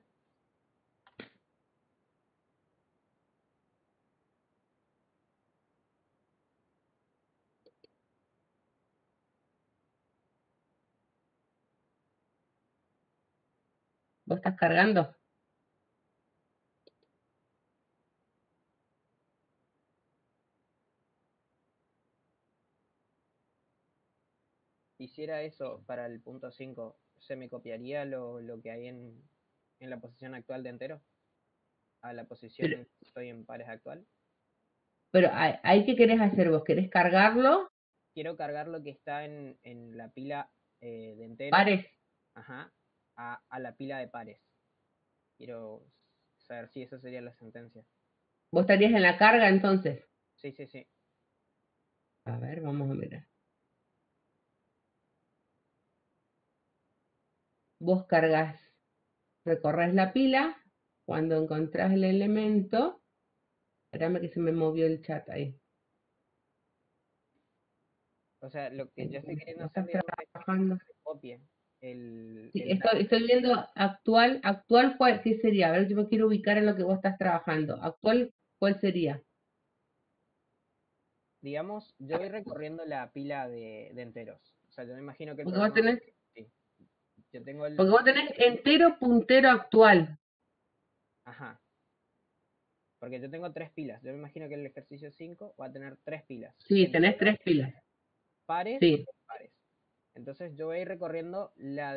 ¿Vos estás cargando? Hiciera eso para el punto 5, ¿se me copiaría lo que hay en la posición actual de entero? A la posición Pero, en que estoy en pares actual. pero ¿ahí qué querés hacer vos? ¿Querés cargarlo? Quiero cargar lo que está en la pila de enteros, Pares. ajá, a la pila de pares. Quiero saber si esa sería la sentencia. ¿Vos estarías en la carga entonces? Sí, sí, sí. A ver, vamos a mirar. Vos cargas, recorres la pila, cuando encontrás el elemento, espérame que se me movió el chat ahí. O sea, lo que yo estoy queriendo Vos hacer, estás digamos, es trabajando. que se copie el, Sí, el dato. estoy viendo actual, ¿qué sería? A ver, yo me quiero ubicar en lo que vos estás trabajando. Actual, ¿cuál sería? Digamos, yo voy recorriendo la pila de enteros. O sea, yo me imagino que el Porque vos programa, tenés, sí, yo tengo porque vos tenés entero puntero actual. ajá, porque yo tengo tres pilas. Yo me imagino que el ejercicio 5 va a tener tres pilas. Sí, tenés Enteros, tres pilas. pares, Sí, pares. Entonces yo voy a ir recorriendo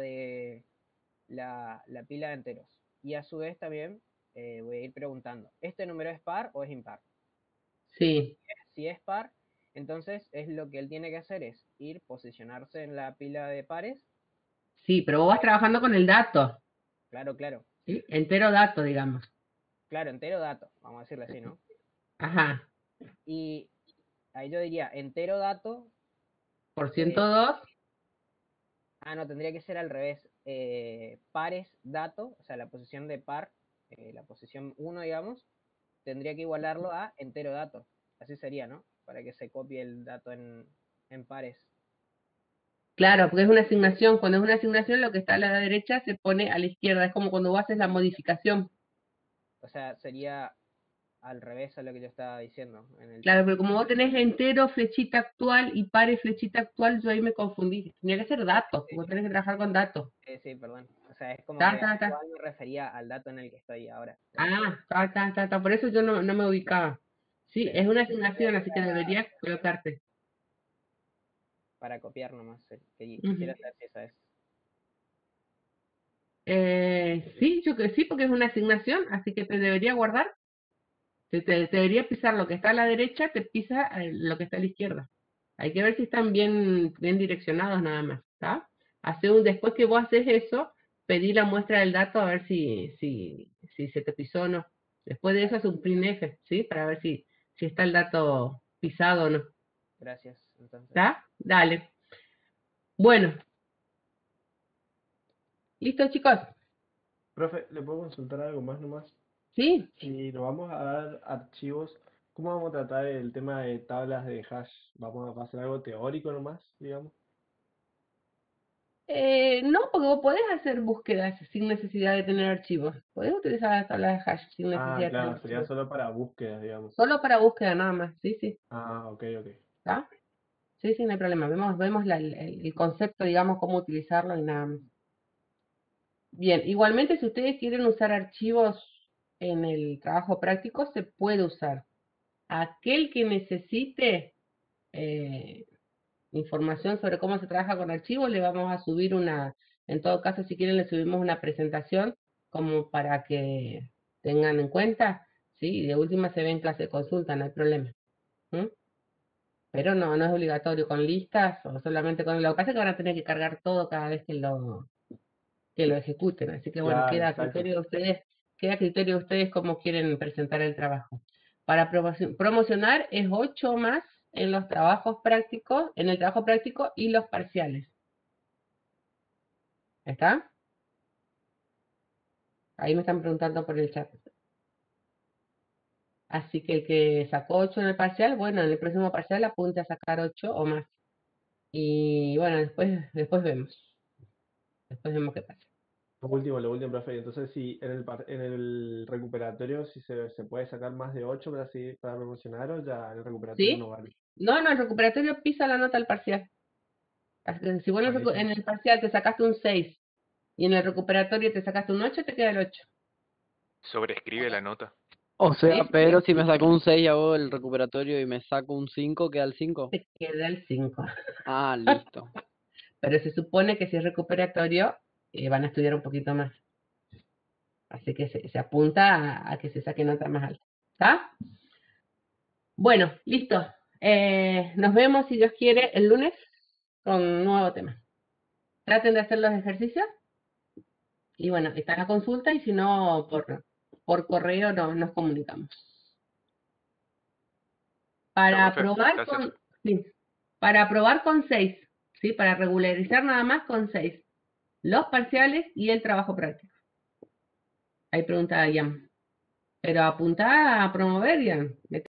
la pila de enteros. Y a su vez también voy a ir preguntando, ¿este número es par o es impar? sí, Si es par, entonces es lo que él tiene que hacer es ir, posicionarse en la pila de pares. sí, pero vos vas trabajando con el dato, Claro, claro. ¿sí? Entero dato, digamos. Claro, entero dato, vamos a decirle así, ¿no? Ajá, Y ahí yo diría entero dato. por eh, 102, no, tendría que ser al revés. Pares dato, o sea, la posición de par, la posición uno digamos, tendría que igualarlo a entero dato. Así sería, ¿no? Para que se copie el dato en pares. claro, porque es una asignación. Cuando es una asignación, lo que está a la derecha se pone a la izquierda. Es como cuando vos haces la modificación. O sea, sería al revés a lo que yo estaba diciendo en el Claro, chat. pero como vos tenés entero, flechita actual y pares, flechita actual, yo ahí me confundí. Tenía que ser datos, porque vos tenés que trabajar con datos. Sí, perdón. O sea, es como Ta, que ta, ta. actual me refería al dato en el que estoy ahora. Por eso, Ah, ta. Por eso yo no me ubicaba. Sí, sí, es una asignación, así que debería colocarte. para copiar nomás. Ujú. Quisiera saber si esa es. Sí, yo que sí, porque es una asignación, así que te debería guardar. Te debería pisar lo que está a la derecha, te pisa lo que está a la izquierda. Hay que ver si están bien direccionados nada más, ¿está? Después que vos haces eso, pedí la muestra del dato a ver si se te pisó o no. Después de eso hace un printf, ¿sí? Para ver si está el dato pisado o no. Gracias, entonces. ¿Está? Dale. Bueno, ¿listo, chicos? Profe, ¿le puedo consultar algo más nomás? ¿Sí? Si nos vamos a dar archivos, ¿cómo vamos a tratar el tema de tablas de hash? ¿Vamos a hacer algo teórico nomás, digamos? No, porque vos podés hacer búsquedas sin necesidad de tener archivos. Podés utilizar la tabla de hash sin Ah, necesidad de tener claro, sería archivos. solo para búsquedas, digamos. Solo para búsqueda nada más, sí, sí. Ah, ok, ok. ¿Está? Sí, sí, no hay problema. Vemos el concepto, digamos, cómo utilizarlo y nada más. Bien, igualmente si ustedes quieren usar archivos en el trabajo práctico, se puede usar. Aquel que necesite información sobre cómo se trabaja con archivos, le vamos a subir en todo caso, si quieren, le subimos una presentación como para que tengan en cuenta, ¿sí? Y de última se ve en clase de consulta, no hay problema. ¿Mm? Pero no es obligatorio con listas o solamente con... Lo que pasa es que van a tener que cargar todo cada vez que lo ejecuten. Así que bueno, Claro, queda a exacto. criterio de ustedes, queda a criterio de ustedes cómo quieren presentar el trabajo. Para promocionar es 8 más en los trabajos prácticos, en el trabajo práctico y los parciales. ¿Está? Ahí me están preguntando por el chat. Así que el que sacó 8 en el parcial, bueno, en el próximo parcial apunte a sacar 8 o más. Y bueno, después vemos. Después vemos qué pasa. Lo último, profe. Entonces, si en el recuperatorio, si se puede sacar más de 8 para promocionar, o ya en el recuperatorio no ¿Sí? vale. No, el recuperatorio pisa la nota al parcial. Así que si vos en Buenísimo. el parcial te sacaste un 6 y en el recuperatorio te sacaste un 8, te queda el 8. Sobrescribe la nota. O sea, ¿Sí? pero si me saco un 6 y hago el recuperatorio y me saco un 5, queda el 5. Te queda el 5. Ah, listo. Pero se supone que si es recuperatorio, van a estudiar un poquito más. Así que se apunta a que se saque nota más alta. ¿Está? Bueno, listo. Nos vemos, si Dios quiere, el lunes con un nuevo tema. Traten de hacer los ejercicios. Y bueno, está la consulta y si no, por correo nos comunicamos. Para Chao, profe. aprobar Gracias. sí, para aprobar con 6, ¿sí? Para regularizar nada más con 6. Los parciales y el trabajo práctico. Ahí pregunta Ian. Pero apuntá a promover, Ian.